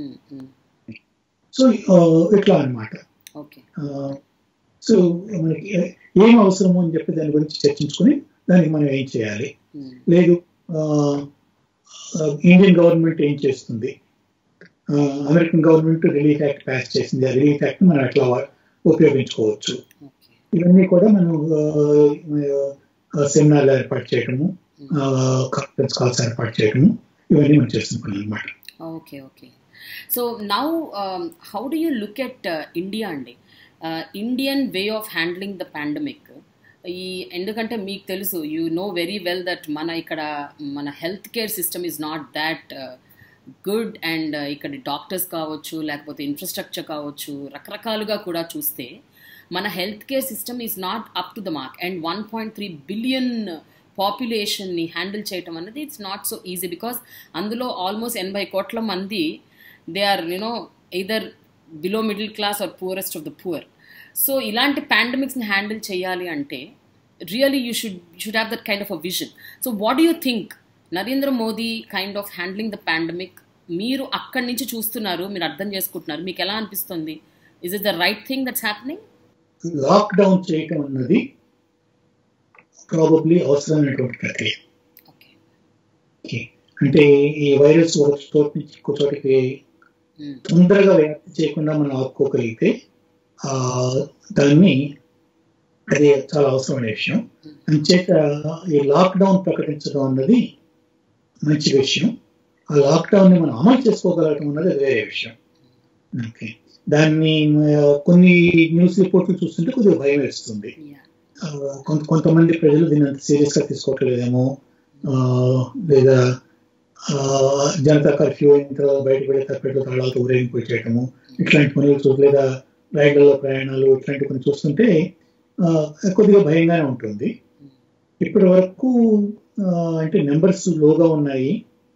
సో ఇట్లా అనమాట. సో మనకి ఏం అవసరమో అని చెప్పి దాని గురించి చర్చించుకుని దానికి మనం ఏం చేయాలి, లేదు ఇండియన్ గవర్నమెంట్ ఏం చేస్తుంది, American government relief act pass చేసింది, ఆ రిలీఫ్ యాక్ట్ మనం ఎట్లా ఉపయోగించుకోవచ్చు, ఇవన్నీ కూడా మనం సెమినార్లు ఏర్పాటు చేయటము, కాన్ఫరెన్స్ కాల్స్ ఏర్పాటు చేయటము, ఇవన్నీ మనం చేస్తున్నాం అనమాట. Okay okay so now how do you look at India అండి, Indian way of handling the pandemic? ఈ ఎందుకంటే మీకు తెలుసు, you know very well that మన ఇక్కడ మన health care system is not that good, and ఇక్కడ డాక్టర్స్ కావచ్చు, లేకపోతే ఇన్ఫ్రాస్ట్రక్చర్ కావచ్చు, రకరకాలుగా కూడా చూస్తే మన health care system is not up to the mark. And one point three billion పాపులేషన్ని హ్యాండిల్ చేయటం అన్నది it's not so easy, because అందులో ఆల్మోస్ట్ ఎనభై కోట్ల మంది they are you know either below middle class or poorest of the poor. So ఇలాంటి పాండమిక్స్ని handle చేయాలి అంటే really you should should have that kind of a vision. So what do you think Narendra Modi kind of handling the pandemic? మీరు అక్కడి నుంచి చూస్తున్నారు, మీరు అర్థం చేసుకుంటున్నారు, మీకు ఎలా అనిపిస్తుంది? Is it the right thing that's happening? Lockdown చేయటం అన్నది ప్రాబబ్లీ అవసరమైనటువంటి ప్రక్రియ. అంటే ఈ వైరస్ ఒక చోటు నుంచి ఇంకో చోటికి తొందరగా వ్యాప్తి చేయకుండా మనం ఆపుకోగలిగితే ఆ దాన్ని అది చాలా అవసరమైన విషయం. అంచేత ఈ లాక్డౌన్ ప్రకటించడం అన్నది మంచి విషయం. ఆ లాక్డౌన్ ని మనం అమలు చేసుకోగలగటం అన్నది వేరే విషయం. ఓకే, దాన్ని కొన్ని న్యూస్ రిపోర్ట్లు చూస్తుంటే కొద్దిగా భయం వేస్తుంది. కొంత కొంతమంది ప్రజలు దీన్ని అంత సీరియస్ గా తీసుకోవట్లేదేమో, లేదా జనతా కర్ఫ్యూ అయిన తర్వాత బయటకు వెళ్ళే తప్పెట్లు తాళాలతో ఊరేగిపోయి చేయటము, ఇట్లాంటి పనులు చూ లేదా రైళ్లలో ప్రయాణాలు ఇట్లాంటి కొన్ని చూస్తుంటే కొద్దిగా భయంగానే ఉంటుంది. ఇప్పటి వరకు అంటే నెంబర్స్ లోగా ఉన్నాయి,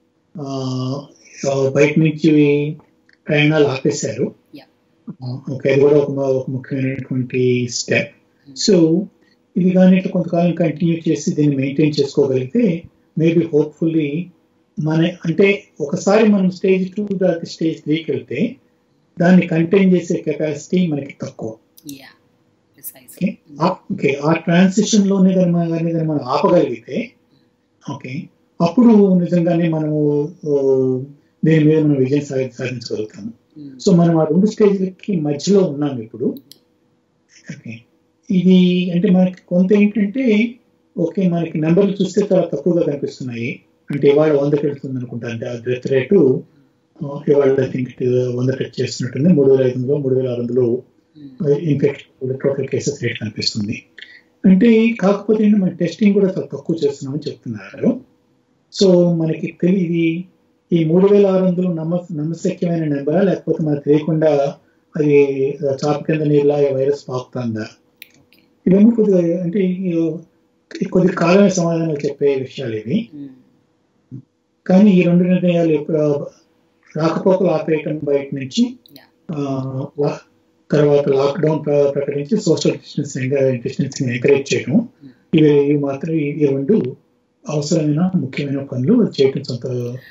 బయట నుంచి ప్రయాణాలు ఆపేశారు. ఓకే, అది కూడా ఒక ఒక ముఖ్యమైనటువంటి స్టెప్. సో ఇది కానీ కొంతకాలం కంటిన్యూ చేసి దీన్ని మెయింటైన్ చేసుకోగలిగితే మేబీ హోప్ఫుల్లీ మన అంటే ఒకసారి మనం స్టేజ్ టూ దాటి స్టేజ్ త్రీకి వెళ్తే దాన్ని కంటైన్ చేసే కెపాసిటీ మనకి తక్కువ. ఓకే, ఆ ట్రాన్సిషన్ లోనే కానీ మనం ఆపగలిగితే ఓకే అప్పుడు నిజంగానే మనము దీని మీద మనం విజయం సాధి సాధించగలుగుతాము. సో మనం ఆ రెండు స్టేజ్లకి మధ్యలో ఉన్నాం ఇప్పుడు. ఓకే, ఇది అంటే మనకి కొంత ఏంటంటే ఓకే మనకి నెంబర్లు చూస్తే చాలా తక్కువగా కనిపిస్తున్నాయి. అంటే ఇవాళ వందకి వెళ్తుంది అనుకుంటా, అంటే ఆ డెత్ రేటు ఇవాళ ఐ థింక్ వంద టచ్ చేస్తున్నట్టుంది. మూడు వేల ఐదు వందలు మూడు వేల ఆరు వందలు ఇన్ఫెక్షన్ టోటల్ కేసెస్ రేట్ కనిపిస్తుంది. అంటే కాకపోతే మన టెస్టింగ్ కూడా చాలా తక్కువ చేస్తున్నామని చెప్తున్నారు. సో మనకి తెలియదు ఈ మూడు వేల ఆరు వందలు నమ్మ నమ్మశక్యమైన నెంబరా, లేకపోతే మనకు తెలియకుండా అది చాప కింద నీరులాగా వైరస్ పాకుతుందా, ఇవన్నీ కొద్దిగా అంటే కొద్ది కాలమే సమాధానాలు చెప్పే విషయాలు ఇవి. కానీ ఈ రెండు నిర్ణయాలు ఎప్పుడు రాకపోకలు ఆపేయటం బయట నుంచి, తర్వాత లాక్డౌన్ ప్రకటించి సోషల్ డిస్టెన్సింగ్ డిస్టెన్సింగ్ ఎంకరేజ్ చేయడం, ఇవి మాత్రం ఈ రెండు అవసరమైన ముఖ్యమైన పనులు చేయటం. సొంత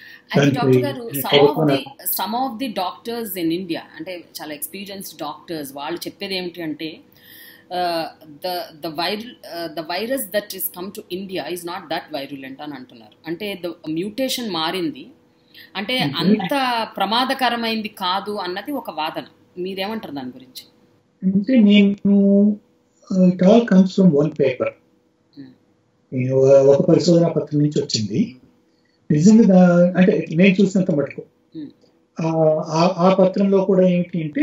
some of the doctors in India అంటే చాలా ఎక్స్పీరియన్స్డ్ డాక్టర్స్ వాళ్ళు చెప్పేది ఏమిటి అంటే the the viral the virus that is come to India is not that virulent అని అంటున్నారు. అంటే ద మ్యూటేషన్ మారింది, అంటే అంత ప్రమాదకరమైంది కాదు అన్నది ఒక వాదన. మీరేమంటారు దాని గురించి? అంటే నేను it all comes from one paper, ఒక పరిశోధన పత్రం నుంచి వచ్చింది. నిజంగా అంటే నేను చూసినంత మటుకు ఆ పత్రంలో కూడా ఏమిటి అంటే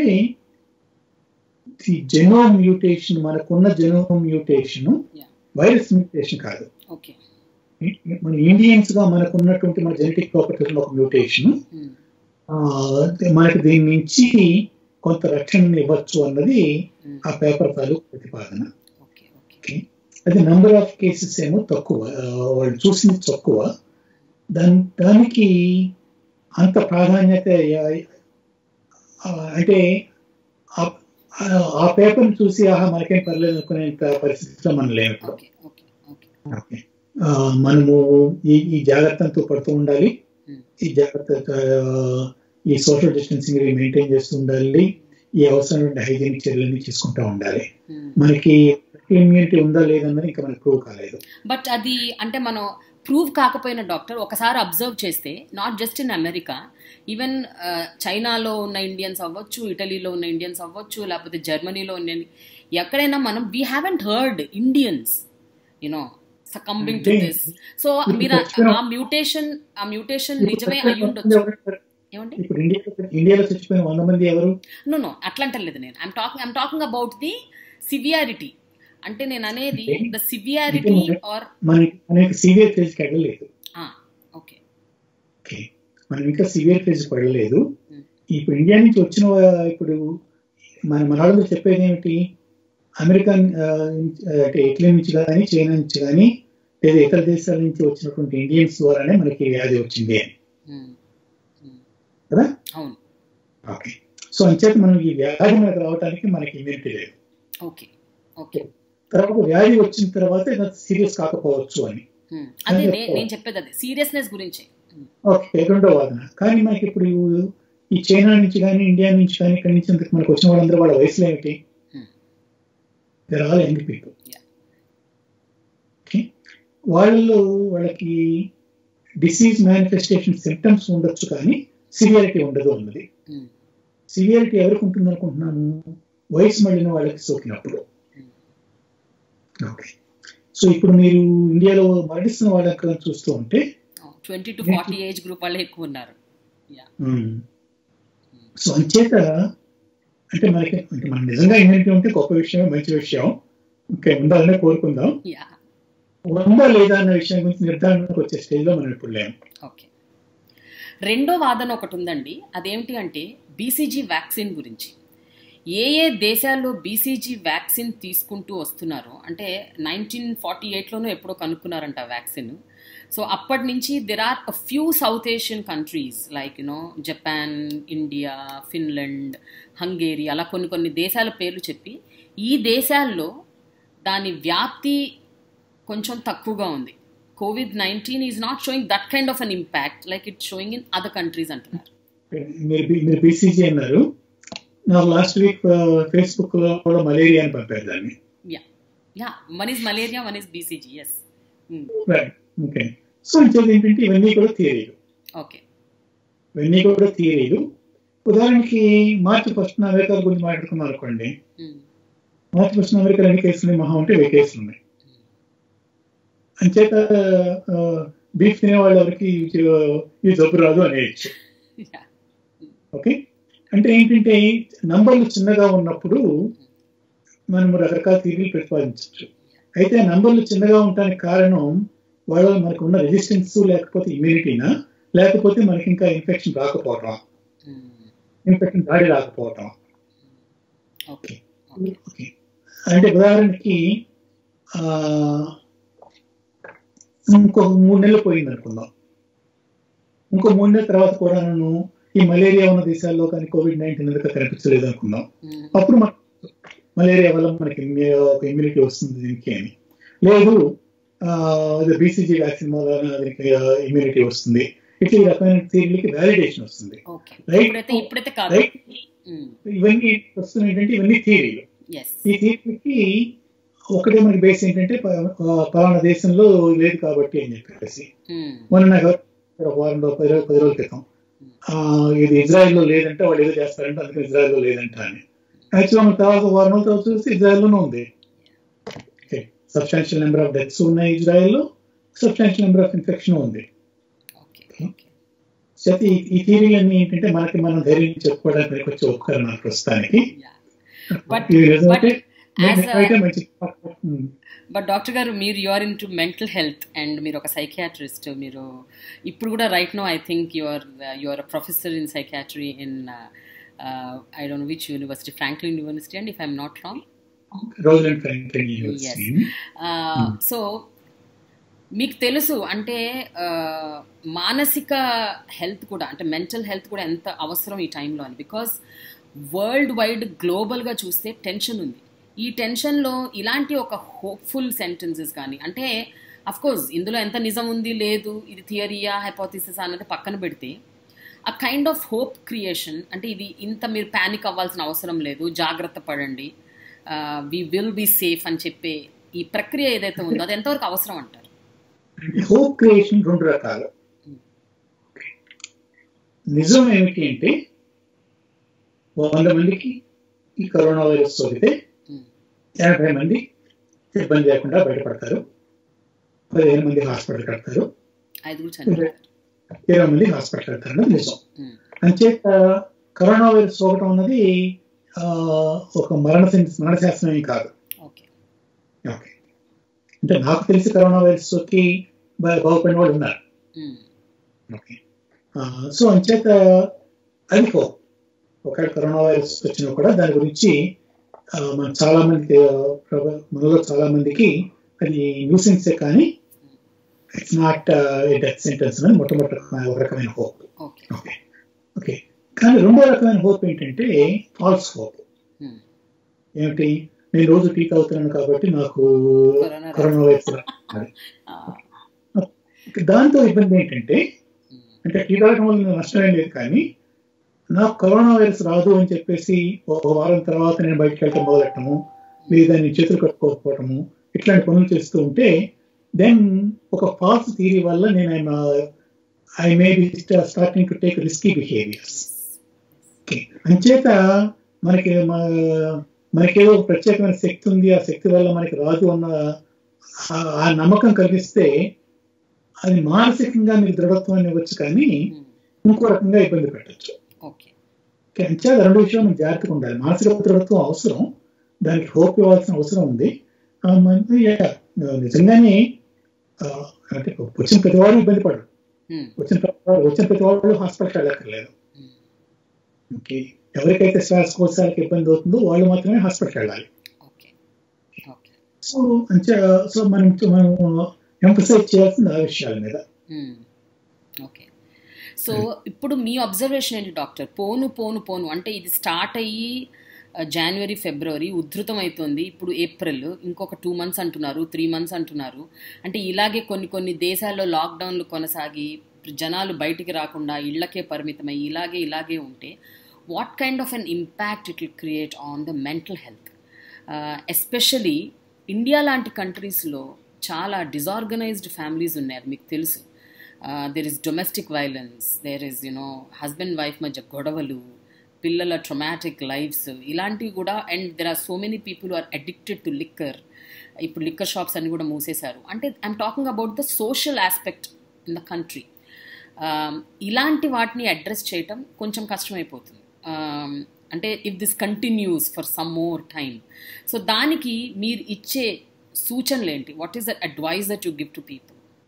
జెనోమ్ మ్యూటేషన్, మనకున్న జెనోమ్ మ్యూటేషన్ వైరస్ మ్యూటేషన్ కాదు. మన ఇండియన్స్ గా మనకున్నటువంటి మన జెనెటిక్ ప్రాపర్టీస్ ఒక మ్యూటేషన్, మనకి దీని నుంచి కొంత రక్షణ ఇవ్వచ్చు అన్నది ఆ పేపర్ తాలూకు ప్రతిపాదన. అది నెంబర్ ఆఫ్ కేసెస్ ఏమో తక్కువ, వాళ్ళు చూసింది తక్కువ, దాని దానికి అంత ప్రాధాన్యత అంటే ఆ పేపర్ చూసి ఆహా మనకేం పర్లేదు అనుకునే పరిస్థితిలో మనం లేము. మనము ఈ ఈ జాగ్రత్తతో పడుతూ ఉండాలి, ఈ జాగ్రత్త ఈ సోషల్ డిస్టెన్సింగ్ మెయింటైన్ చేస్తూ ఉండాలి, ఈ అవసరమైన హైజీనిక్ చర్యలన్నీ తీసుకుంటూ ఉండాలి. మనకి ఇమ్యూనిటీ ఉందా లేదన్నది ఇంకా మనకు ప్రూవ్ కాలేదు. బట్ అది అంటే మనం ప్రూవ్ కాకపోయిన డాక్టర్ ఒకసారి అబ్జర్వ్ చేస్తే not just in America, even చైనాలో ఉన్న ఇండియన్స్ అవ్వచ్చు, ఇటలీలో ఉన్న ఇండియన్స్ అవ్వచ్చు, లేకపోతే జర్మనీలో ఉన్న ఎక్కడైనా మనం we haven't heard Indians you know succumbing to this. So మీరు ఆ మ్యూటేషన్ ఆ మ్యూటేషన్ నిజమే అయి ఉండొచ్చు. ఏమండి ఇండియాలో చచ్చిపోయిన వంద మంది ఎవరు? నో నో అట్లా అంటలేదు నేను. I'm talking I'm talking about the severity. అంటే నేను అనేది ద సివియారిటీ ఆర్ మనకి సివియర్ ఫేజ్ కి వెళ్ళలేదు. ఓకే ఓకే మనం ఇంకా సివియర్ ఫేజ్ కి వెళ్ళలేదు. ఇప్పుడు ఇండియా నుంచి వచ్చిన ఇప్పుడు మన మనవాళ్ళు చెప్పేది ఏమిటి, అమెరికన్ అంటే ఇటలీ నుంచి కానీ చైనా నుంచి కానీ లేదా ఇతర దేశాల నుంచి వచ్చినటువంటి ఇండియన్స్ ద్వారానే మనకి వ్యాధి వచ్చింది అని కదా. ఓకే, సో అంచేత మనం ఈ వ్యాధి మనకు రావడానికి మనకి ఇమ్యూనిటీ లేదు. ఓకే ఓకే తర్వాత వ్యాధి వచ్చిన తర్వాత సీరియస్ కాకపోవచ్చు అని అదే నేను చెప్పేది, అదే సీరియస్నెస్ గురించి. ఓకే, రెండో వాదన. కానీ మనకి ఇప్పుడు ఈ చైనా నుంచి కానీ ఇండియా నుంచి కానీ ఇక్కడి నుంచి మనకు వచ్చిన వాళ్ళందరూ వాళ్ళ వయసులో ఏమిటి, ఆల్ యంగ్ పీపుల్. వాళ్ళు వాళ్ళకి డిసీజ్ మేనిఫెస్టేషన్ సిమ్టమ్స్ ఉండొచ్చు కానీ సివియారిటీ ఉండదు అన్నది. సివియారిటీ ఎవరికి ఉంటుంది అనుకుంటున్నాను, వయసు మళ్ళిన వాళ్ళకి సోకినప్పుడు. ఓకే, సో ఇప్పుడు మీరు ఇండియాలో మరణిస్తున్న వాళ్ళకి చూస్తూ ఉంటే twenty to forty age group వాళ్ళే ఎక్కువ ఉన్నారు. సో అంచేత అంటే మనకి అంటే మనం నిజంగా ఇమ్యూనిటీ ఉంటే గొప్ప విషయం, మంచి విషయం. ఓకే, ఉండాలనే కోరుకుందాం. ఉందా లేదా అన్న విషయం గురించి నిర్ధారణకు వచ్చే స్టేజ్లో మనం ఇప్పుడు లేము. ఓకే, రెండో వాదన ఒకటి ఉందండి. అదేమిటి అంటే బీసీజీ వ్యాక్సిన్ గురించి. ఏ ఏ దేశాల్లో బీసీజీ వ్యాక్సిన్ తీసుకుంటూ వస్తున్నారో, అంటే నైన్టీన్ ఫార్టీ ఎయిట్లోనూ ఎప్పుడో కనుక్కున్నారంట వ్యాక్సిన్. సో అప్పటి నుంచి there are a few South Asian countries like you know Japan, India, Finland, Hungary, అలా కొన్ని కొన్ని దేశాల పేర్లు చెప్పి ఈ దేశాల్లో దాని వ్యాప్తి కొంచెం తక్కువగా ఉంది. COVID nineteen is not showing that kind of an impact like it's showing in other countries అంటున్నారు. మీరు మీరు బీసీజీ అన్నారు, నాకు లాస్ట్ వీక్ ఫేస్బుక్ లో కూడా మలేరియా అని పంపారు దాన్ని. Yeah yeah one is malaria, one is BCG. Yes right. Okay. So ఇంకేది ఏంటంటే ఇవన్నీ కూడా థియరీలు. ఓకే, ఇవన్నీ కూడా థియరీలు. ఉదాహరణకి మార్చి ఫస్ట్ అమెరికా గురించి మాట్లాడుకున్నాం అనుకోండి. మార్చి ఫస్ట్ అమెరికాలో ఎన్ని కేసులు ఉన్నాయి? మహా ఉంటే వెయ్యి కేసులు ఉన్నాయి. అంచేత బీఫ్ తినే వాళ్ళ ఎవరికి ఈ జబ్బు రాదు అనేయచ్చు. ఓకే, అంటే ఏంటంటే నంబర్లు చిన్నగా ఉన్నప్పుడు మనం రకరకాల థియరీలు ప్రతిపాదించవచ్చు. అయితే నంబర్లు చిన్నగా ఉండడానికి కారణం వాళ్ళ మనకు ఉన్న రెసిస్టెన్స్ లేకపోతే ఇమ్యూనిటీనా, లేకపోతే మనకి ఇంకా ఇన్ఫెక్షన్ రాకపోవటం, ఇన్ఫెక్షన్ దాడి రాకపోవటం. ఓకే ఓకే అంటే ఉదాహరణకి ఇంకో మూడు నెలలు పోయింది అనుకుందాం. ఇంకో మూడు నెలల తర్వాత కూడా నేను ఈ మలేరియా ఉన్న దేశాల్లో కానీ కోవిడ్ నైన్టీన్ ఎందుకు కనిపించలేదు అనుకుందాం. అప్పుడు మన మలేరియా వల్ల మనకి ఒక ఇమ్యూనిటీ వస్తుంది దీనికి అని. లేదు బీసీజీ వ్యాక్సిన్ వల్ల దీనికి ఇమ్యూనిటీ వస్తుంది. ఇట్లా ఈ రకమైన థియరీలకి వ్యాలిడేషన్ వస్తుంది. ఇవన్నీ వస్తుంది ఏంటంటే ఇవన్నీ థియరీలు. ఈ థియరీకి ఒకటే మనకి బేస్ ఏంటంటే పలానా దేశంలో లేదు కాబట్టి అని చెప్పేసి. మొన్న నాకు వారం పది రోజుల పది రోజుల క్రితం ఇది ఇజ్రాయెల్లో లేదంటే వాళ్ళు ఏదో చేస్తారంటే అందుకని ఇజ్రాయెల్లో లేదంట అని. యాక్చువల్గా మన తర్వాత వారం రోజుల తర్వాత చూస్తే ఇజ్రాయెల్లోనే ఉంది. సబ్స్టాన్షియల్ నెంబర్ ఆఫ్ డెత్స్ ఉన్నాయి ఇజ్రాయెల్లో, సబ్స్టాన్షియల్ నెంబర్ ఆఫ్ ఇన్ఫెక్షన్ ఉంది. అయితే ఈ థియరీలన్నీ ఏంటంటే మనకి మనం ధైర్యం చెప్పుకోవడానికి వచ్చే ఉపకరణాలు ప్రస్తుతానికి. బట్ డాక్టర్ గారు, మీరు you are in to mental health and మీరు ఒక సైకియాట్రిస్ట్. మీరు ఇప్పుడు కూడా right no I think you are you are a professor in psychiatry in I don't know which university, Franklin university and if I'm not wrong. So మీకు తెలుసు అంటే మానసిక health కూడా అంటే మెంటల్ హెల్త్ కూడా ఎంత అవసరం ఈ టైంలో అని. బికాస్ వరల్డ్ వైడ్ గ్లోబల్గా చూస్తే టెన్షన్ ఉంది. ఈ టెన్షన్లో ఇలాంటి ఒక హోప్ఫుల్ సెంటెన్సెస్ కానీ అంటే అఫ్కోర్స్ ఇందులో ఎంత నిజం ఉంది లేదు, ఇది థియరీయా హైపోథిసిస్ అన్నది పక్కన పెడితే ఆ కైండ్ ఆఫ్ హోప్ క్రియేషన్ అంటే ఇది ఇంత మీరు ప్యానిక్ అవ్వాల్సిన అవసరం లేదు, జాగ్రత్త పడండి, వి విల్ బీ సేఫ్ అని చెప్పే ఈ ప్రక్రియ ఏదైతే ఉందో అది ఎంతవరకు అవసరం అంటారు? హోప్ క్రియేషన్ రెండు రకాలు. నిజం ఏమిటి అంటే వంద మందికి ఈ కరోనా వైరస్ సోకితే యాభై మంది ఇబ్బంది లేకుండా బయటపడతారు, పదిహేను మంది హాస్పిటల్ కడతారు, ఇరవై మంది హాస్పిటల్ కడతారు అన్నది నిజం. అంచేత కరోనా వైరస్ సోకటం అన్నది ఒక మరణ మరణశాస్త్రం కాదు. ఓకే, అంటే నాకు తెలిసి కరోనా వైరస్ సోకి బాగుపడిన వాళ్ళు ఉన్నారు. ఓకే, సో అంచేత అది హోప్. ఒకవేళ కరోనా వైరస్ వచ్చినా కూడా దాని గురించి మన చాలా మంది మనలో చాలా మందికి అది న్యూసెన్సే కానీ ఇట్స్ నాట్ డెత్ సెంటెన్స్ అని మొట్టమొదటి ఒక రకమైన హోప్. ఓకే ఓకే కానీ రెండో రకమైన హోప్ ఏంటంటే ఫాల్స్ హోప్. ఏమిటి, నేను రోజు టీకా అవుతున్నాను కాబట్టి నాకు కరోనా వైరస్ దాంతో ఇబ్బంది ఏంటంటే అంటే టీకా అవడం వల్ల నష్టం లేదు కానీ నాకు కరోనా వైరస్ రాదు అని చెప్పేసి ఒక వారం తర్వాత నేను బయటకు వెళ్ళటం మొదలెట్టము, లేదా నేను చేతులు కట్టుకోకపోవటము, ఇట్లాంటి పనులు చేస్తూ ఉంటే దెన్ ఒక ఫాల్స్ థియరీ వల్ల నేను I may be starting to take risky behaviours. అంచేత మనకి మనకేదో ఒక ప్రత్యేకమైన శక్తి ఉంది, ఆ శక్తి వల్ల మనకి రాదు అన్న ఆ నమ్మకం కలిగిస్తే అది మానసికంగా మీకు దృఢత్వాన్ని ఇవ్వచ్చు కానీ ఇంకో రకంగా ఇబ్బంది పెట్టచ్చు. అంచేత రెండు విషయాలు మనకు జాగ్రత్తగా ఉండాలి. మానసిక దృఢత్వం అవసరం, దానికి హోప్ ఇవ్వాల్సిన అవసరం ఉంది. నిజంగానే అంటే వచ్చిన ప్రతివాడు ఇబ్బంది పడరు, వచ్చిన వచ్చిన ప్రతివాడు హాస్పిటల్కి వెళ్ళక్కర్లేదు. ఓకే, ఎవరికైతే శ్వాసకోశాలకు ఇబ్బంది అవుతుందో వాళ్ళు మాత్రమే హాస్పిటల్కి వెళ్ళాలి. సో అంచే సో మనం మనం ఎంఫసైజ్ చేయాల్సింది ఆ విషయాల మీద. ఓకే, సో ఇప్పుడు మీ అబ్జర్వేషన్ ఏంటి డాక్టర్? పోను పోను పోను అంటే ఇది స్టార్ట్ అయ్యి జనవరి ఫిబ్రవరి ఉధృతం అవుతుంది, ఇప్పుడు ఏప్రిల్, ఇంకొక టూ మంత్స్ అంటున్నారు, త్రీ మంత్స్ అంటున్నారు. అంటే ఇలాగే కొన్ని కొన్ని దేశాల్లో లాక్డౌన్లు కొనసాగి జనాలు బయటికి రాకుండా ఇళ్లకే పరిమితమై ఇలాగే ఇలాగే ఉంటే what kind of an impact it will create on the mental health? Especially India లాంటి కంట్రీస్లో చాలా డిజార్గనైజ్డ్ ఫ్యామిలీస్ ఉన్నారు, మీకు తెలుసు. There is domestic violence, there is you know husband wife మధ్య గొడవలు, పిల్లల ట్రొమాటిక్ లైఫ్స్, ఇలాంటివి కూడా. And there are so many people are addicted to liquor. ఇప్పుడు లిక్కర్ షాప్స్ అన్ని కూడా మూసేశారు. అంటే I'm talking about the social aspect in the country. ఇలాంటి వాటిని అడ్రస్ చేయటం కొంచెం కష్టమైపోతుంది. అంటే if this continues for some more time, so దానికి మీరు ఇచ్చే సూచనలు ఏంటి? What is the advice that you give to people?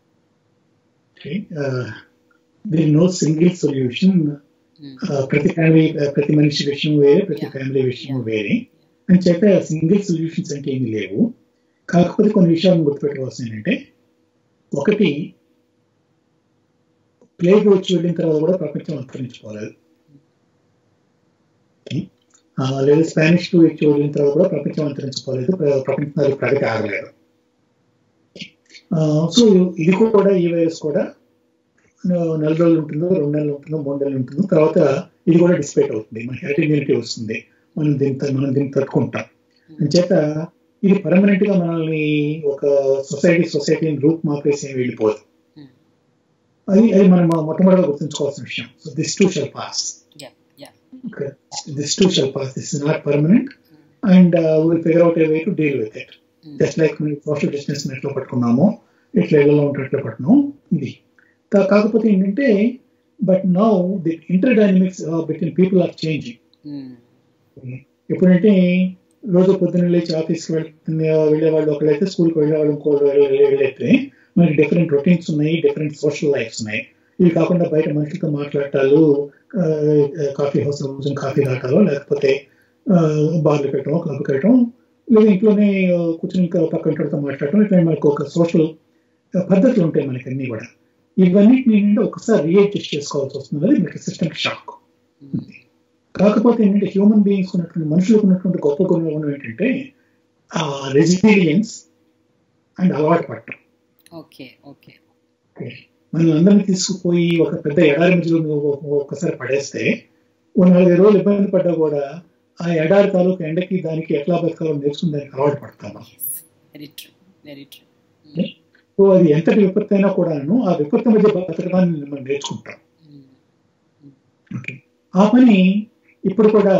There is no single solution. ప్రతి ఫ్యామిలీ ప్రతి మనిషి విషయం వేరే, ప్రతి ఫ్యామిలీ విషయం వేరే అని చెప్పే సింగిల్ సొల్యూషన్స్ అంటే ఏమి లేవు. కాకపోతే కొన్ని విషయాలను గుర్తుపెట్టుకోవాల్సింది ఏంటంటే, ఒకటి, ప్లేగ్ వచ్చి వెళ్ళిన తర్వాత కూడా ప్రపంచం అంతరించిపోలేదు. లేదా స్పానిష్ ఫ్లూ వచ్చి వెళ్ళిన తర్వాత కూడా ప్రపంచం అంతరించిపోలేదు, ప్రపంచంలో ప్రగతి ఆగలేదు. సో ఇది కూడా, ఈ వైరస్ కూడా నెల రోజులు ఉంటుందో, రెండు నెలలు ఉంటుందో, మూడు నెలలు ఉంటుందో, తర్వాత ఇది కూడా డిస్పేట్ అవుతుంది. మన హెల్త్ ఇమ్యూనిటీ వస్తుంది, మనం దీన్ని మనం దీన్ని తట్టుకుంటాం. అంచేత ఇది పర్మనెంట్ గా మనల్ని ఒక సొసైటీ సొసైటీని రూప్ మార్పేసి వెళ్ళిపోదు. అది అది మనం మొట్టమొదటిగా గుర్తుంచుకోవాల్సిన విషయం. So this too shall pass. This too shall pass. This is not permanent and will figure out a way to deal with it. Just like మనం సోషల్ డిస్టెన్స్ ఎట్లా పట్టుకున్నామో, ఇట్లా ఇళ్లలో ఉంటే ఎట్లా పట్టుకున్నాము ఇది. కాకపోతే ఏంటంటే, but now the inter dynamics between people are changing. ఎప్పుడంటే రోజు పొద్దున్న లేచి ఆఫీస్కి వెళ్తున్న వెళ్ళే వాళ్ళు ఒకళ్ళైతే, స్కూల్కి వెళ్ళే వాళ్ళు ఇంకో వెళ్ళైతే, మనకి డిఫరెంట్ రొటీన్స్ ఉన్నాయి, డిఫరెంట్ సోషల్ లైఫ్స్ ఉన్నాయి. ఇవి కాకుండా బయట మనుషులతో మాట్లాడటాలు, కాఫీ హౌస్ కాఫీ తాగటాలు, లేకపోతే బార్లు పెట్టడం, క్లబ్కి వెళ్ళటం, లేదా ఇంట్లోనే కూర్చొని ఇంకా పక్కన మాట్లాడటం, ఇట్లా మనకు ఒక సోషల్ పద్ధతులు ఉంటాయి మనకి అన్ని కూడా. ఇవన్నిటిని ఒకసారి రీఅడ్జస్ట్ చేసుకోవాల్సి వస్తుంది. అది మీకు సిస్టమ్ షాక్. కాకపోతే ఏంటంటే, హ్యూమన్ బీయింగ్స్ ఉన్నటువంటి, మనుషులకు ఉన్నటువంటి గొప్ప గుణం ఏంటంటే ఆ రెసిలియన్స్ అండ్ అలవాటు పడటం. ఓకే ఓకే మనం అందరినీ తీసుకుపోయి ఒక పెద్ద ఎడారి మధ్యలో ఒక్కసారి పడేస్తే, ఓ నలభై రోజులు ఇబ్బంది పడ్డా కూడా ఆ ఎడారి తాలూకు ఎండకి దానికి ఎట్లా బతకాలో నేర్చుకుని దానికి అలవాటు పడతాము. సో అది ఎంతటి విపత్తు అయినా కూడాను ఆ విపత్తు మధ్య బతకడాన్ని మనం నేర్చుకుంటాం. ఓకే, ఆ పని ఇప్పుడు కూడా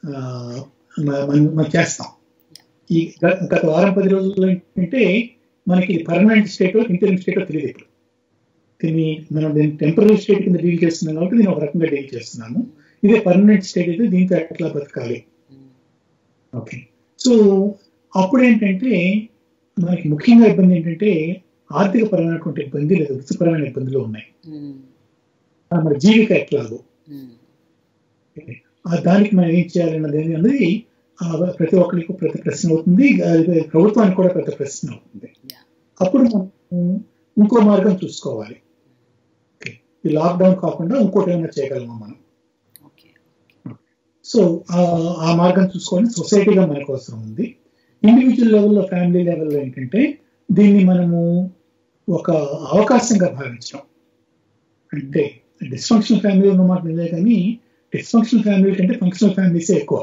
మనం చేస్తాం. ఈ గత వారం పది రోజుల్లో ఏంటంటే, మనకి పర్మనెంట్ స్టేటో ఇంటరిమ్ స్టేటో తెలియదు. ఇప్పుడు దీన్ని మనం దీన్ని టెంపరీ స్టేట్ కింద డీల్ చేస్తున్నాం కాబట్టి దీన్ని ఒక రకంగా డీల్ చేస్తున్నాము. ఇదే పర్మనెంట్ స్టేట్ అయితే దీంతో ఎట్లా బతకాలి. ఓకే, సో అప్పుడు ఏంటంటే మనకి ముఖ్యంగా ఇబ్బంది ఏంటంటే, ఆర్థిక పరమైనటువంటి ఇబ్బంది లేదా వృత్తిపరమైన ఇబ్బందులు ఉన్నాయి. మన జీవిక ఎట్లాగో దానికి మనం ఏం చేయాలన్నది అనేది ప్రతి ఒక్కరికి ప్రతి ప్రశ్న అవుతుంది, ప్రభుత్వానికి కూడా పెద్ద ప్రశ్న అవుతుంది. అప్పుడు మనం ఇంకో మార్గం చూసుకోవాలి. ఈ లాక్డౌన్ కాకుండా ఇంకోటి ఏమైనా చేయగలమా మనం. సో ఆ మార్గం చూసుకొని సొసైటీగా మనకు అవసరం ఉంది. ఇండివిజువల్ లెవెల్లో, ఫ్యామిలీ లెవెల్లో ఏంటంటే దీన్ని మనము ఒక అవకాశంగా భావించడం. అంటే డిస్ఫంక్షనల్ ఫ్యామిలీ ఉన్నమాట నిజమే, కానీ డిస్ఫంక్షనల్ ఫ్యామిలీ కంటే ఫంక్షనల్ ఫ్యామిలీసే ఎక్కువ.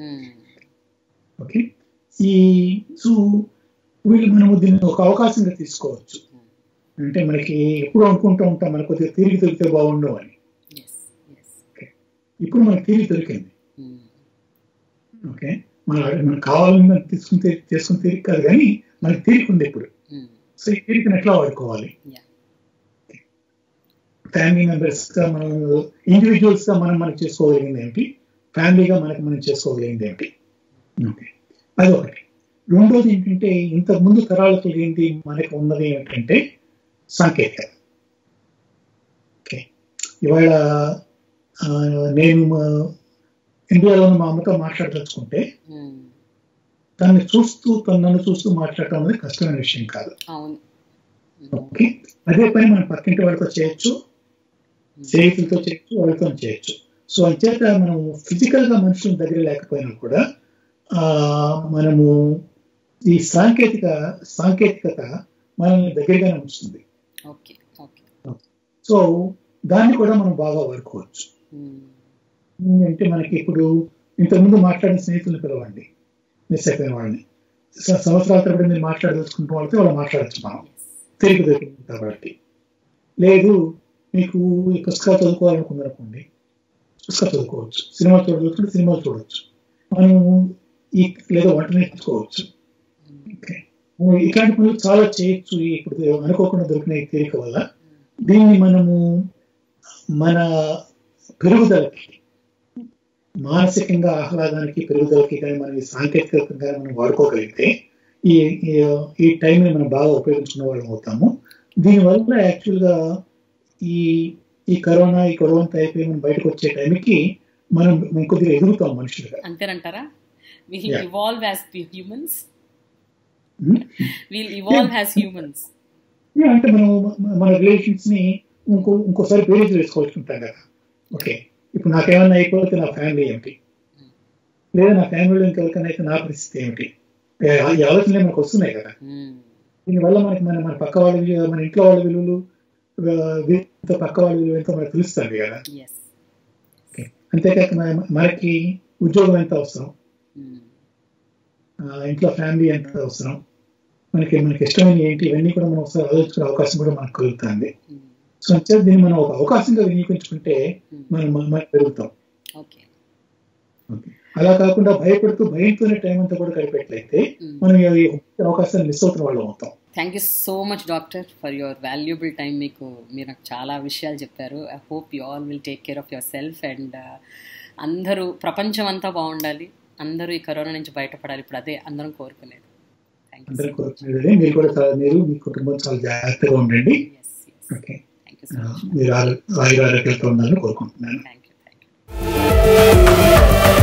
ఓకే, ఈ సో వీళ్ళు మనము దీన్ని ఒక అవకాశంగా తీసుకోవచ్చు. అంటే మనకి ఎప్పుడు అనుకుంటూ ఉంటాం మనకు కొద్దిగా తిరిగి దొరికితే బాగుండు అని. ఇప్పుడు మనకు తిరిగి దొరికింది. ఓకే, మన మనకు కావాలని మనం తీసుకుని చేసుకుని తిరిగి కాదు, కానీ మనకి తిరిగి ఉంది ఇప్పుడు. సో ఈ తిరిగిని ఎట్లా వాడుకోవాలి? ఫ్యామిలీ మెంబర్స్ గా మనం, ఇండివిజువల్స్ గా మనం మనకి చేసుకోగలిగింది ఏంటి, ఫ్యామిలీగా మనకి మనం చేసుకోగలిగింది ఏంటి. ఓకే, అది ఒకటి. రెండోది ఏంటంటే, ఇంతకు ముందు తరాలతో ఏంటి మనకి ఉన్నది ఏంటంటే సాంకేతికత. ఓకే, ఇవాళ నేను ఇండియాలో మా అమ్మతో మాట్లాడదలుచుకుంటే తనని చూస్తూ తనను చూస్తూ మాట్లాడటం అనేది కష్టమైన విషయం కాదు. ఓకే, అదే పని మనం పక్కింటి వాళ్ళతో చేయొచ్చు, స్నేహితులతో చేయొచ్చు, వాళ్ళతో చేయొచ్చు. సో అంచేత మనం ఫిజికల్ గా మనుషుల దగ్గర లేకపోయినా కూడా మనము ఈ సాంకేతిక సాంకేతికత మనల్ని దగ్గరగానే ఉంచుతుంది. సో దాన్ని కూడా మనం బాగా వాడుకోవచ్చు. అంటే మనకి ఇప్పుడు ఇంతకుముందు మాట్లాడిన స్నేహితులను పిలవండి, మిస్ అయిపోయిన వాళ్ళని, సంవత్సరాల తరబడి మీరు మాట్లాడదలుచుకుంటున్న వాళ్ళతో వాళ్ళు మాట్లాడచ్చు మనం తిరిగి దొరికింది కాబట్టి. లేదు మీకు ఈ పుస్తకాలు చదువుకోవాలనుకున్నారనుకోండి, పుస్తకాలు చదువుకోవచ్చు, సినిమాలు చూడదలుచుకుంటే సినిమాలు చూడవచ్చు, మనము ఈ లేదా వంట నేర్చుకోవచ్చు. ఇట్లాంటి పనులు చాలా చేయొచ్చు. ఇప్పుడు అనుకోకుండా దొరికిన ఈ తీరిక వల్ల దీన్ని మనము మన పెరుగుదలకి, మానసికంగా ఆహ్లాదానికి పెరుగుదలకి కానీ మనం ఈ సాంకేతికంగా మనం వాడుకోగలిగితే ఈ ఈ టైంని మనం బాగా ఉపయోగించుకునే వాళ్ళం అవుతాము. దీనివల్ల యాక్చువల్గా ఈ ఈ కరోనా ఈ కరోనా అయిపోయి మనం బయటకు వచ్చే టైంకి మనం కొద్దిగా ఎదుగుతాం మనుషులుగా. అంతేనంటారా? We'll evolve as humans. Hmm? We'll evolve yeah. as humans. Yeah, అంటే మనం మన రిలేషన్స్ ని ఇంకో ఇంకోసారి బేరీజ్ వేసుకోవాల్సుకుంటాం కదా. ఓకే, ఇప్పుడు నాకేమన్నా అయిపోతే నా ఫ్యామిలీ ఏమిటి, లేదా నా ఫ్యామిలీలో ఇంకెవరికైనా అయితే నా పరిస్థితి ఏమిటి, ఈ ఆలోచనలే మనకు వస్తున్నాయి కదా. దీనివల్ల మనకి మన మన పక్క వాళ్ళ విలువ, మన ఇంట్లో వాళ్ళ విలువలు, పక్క వాళ్ళ విలువ ఎంతో మనకు తెలుస్తుంది కదా. అంతేకాక మనకి ఉద్యోగం ఎంత అవసరం, ఇంట్లో ఫ్యామిలీ ఎంత అవసరం, మనకి మనకి ఇష్టమైన ఏంటి, ఇవన్నీ కూడా మనం ఒకసారి ఆలోచించుకునే అవకాశం కూడా మనకు కలుగుతుంది. సో అంటే దీన్ని మనం ఒక అవకాశంగా వినియోగించుకుంటే మనం మనం పెరుగుతాం. అలా కాకుండా భయపడుతూ భయంతోనే టైం అంతా కూడా గడిపెట్లయితే మనం ఈ అవకాశాన్ని మిస్ అవుతున్న వాళ్ళు అవుతాం. Thank you so much doctor for your valuable time. మీకు మీరు నాకు చాలా విషయాలు చెప్పారు. I hope you all will take care of yourself and అందరూ, ప్రపంచం అంతా బాగుండాలి, అందరూ ఈ కరోనా నుంచి బయటపడాలి. ఇప్పుడు అదే అందరం కోరుకునేది. అందరూ కోరుకునేది. మీరు కూడా మీరు మీ కుటుంబం చాలా జాగ్రత్తగా ఉండండి. ఓకే, మీరు ఆరోగ్యంతో ఉండాలని కోరుకుంటున్నాను. Thank you thank you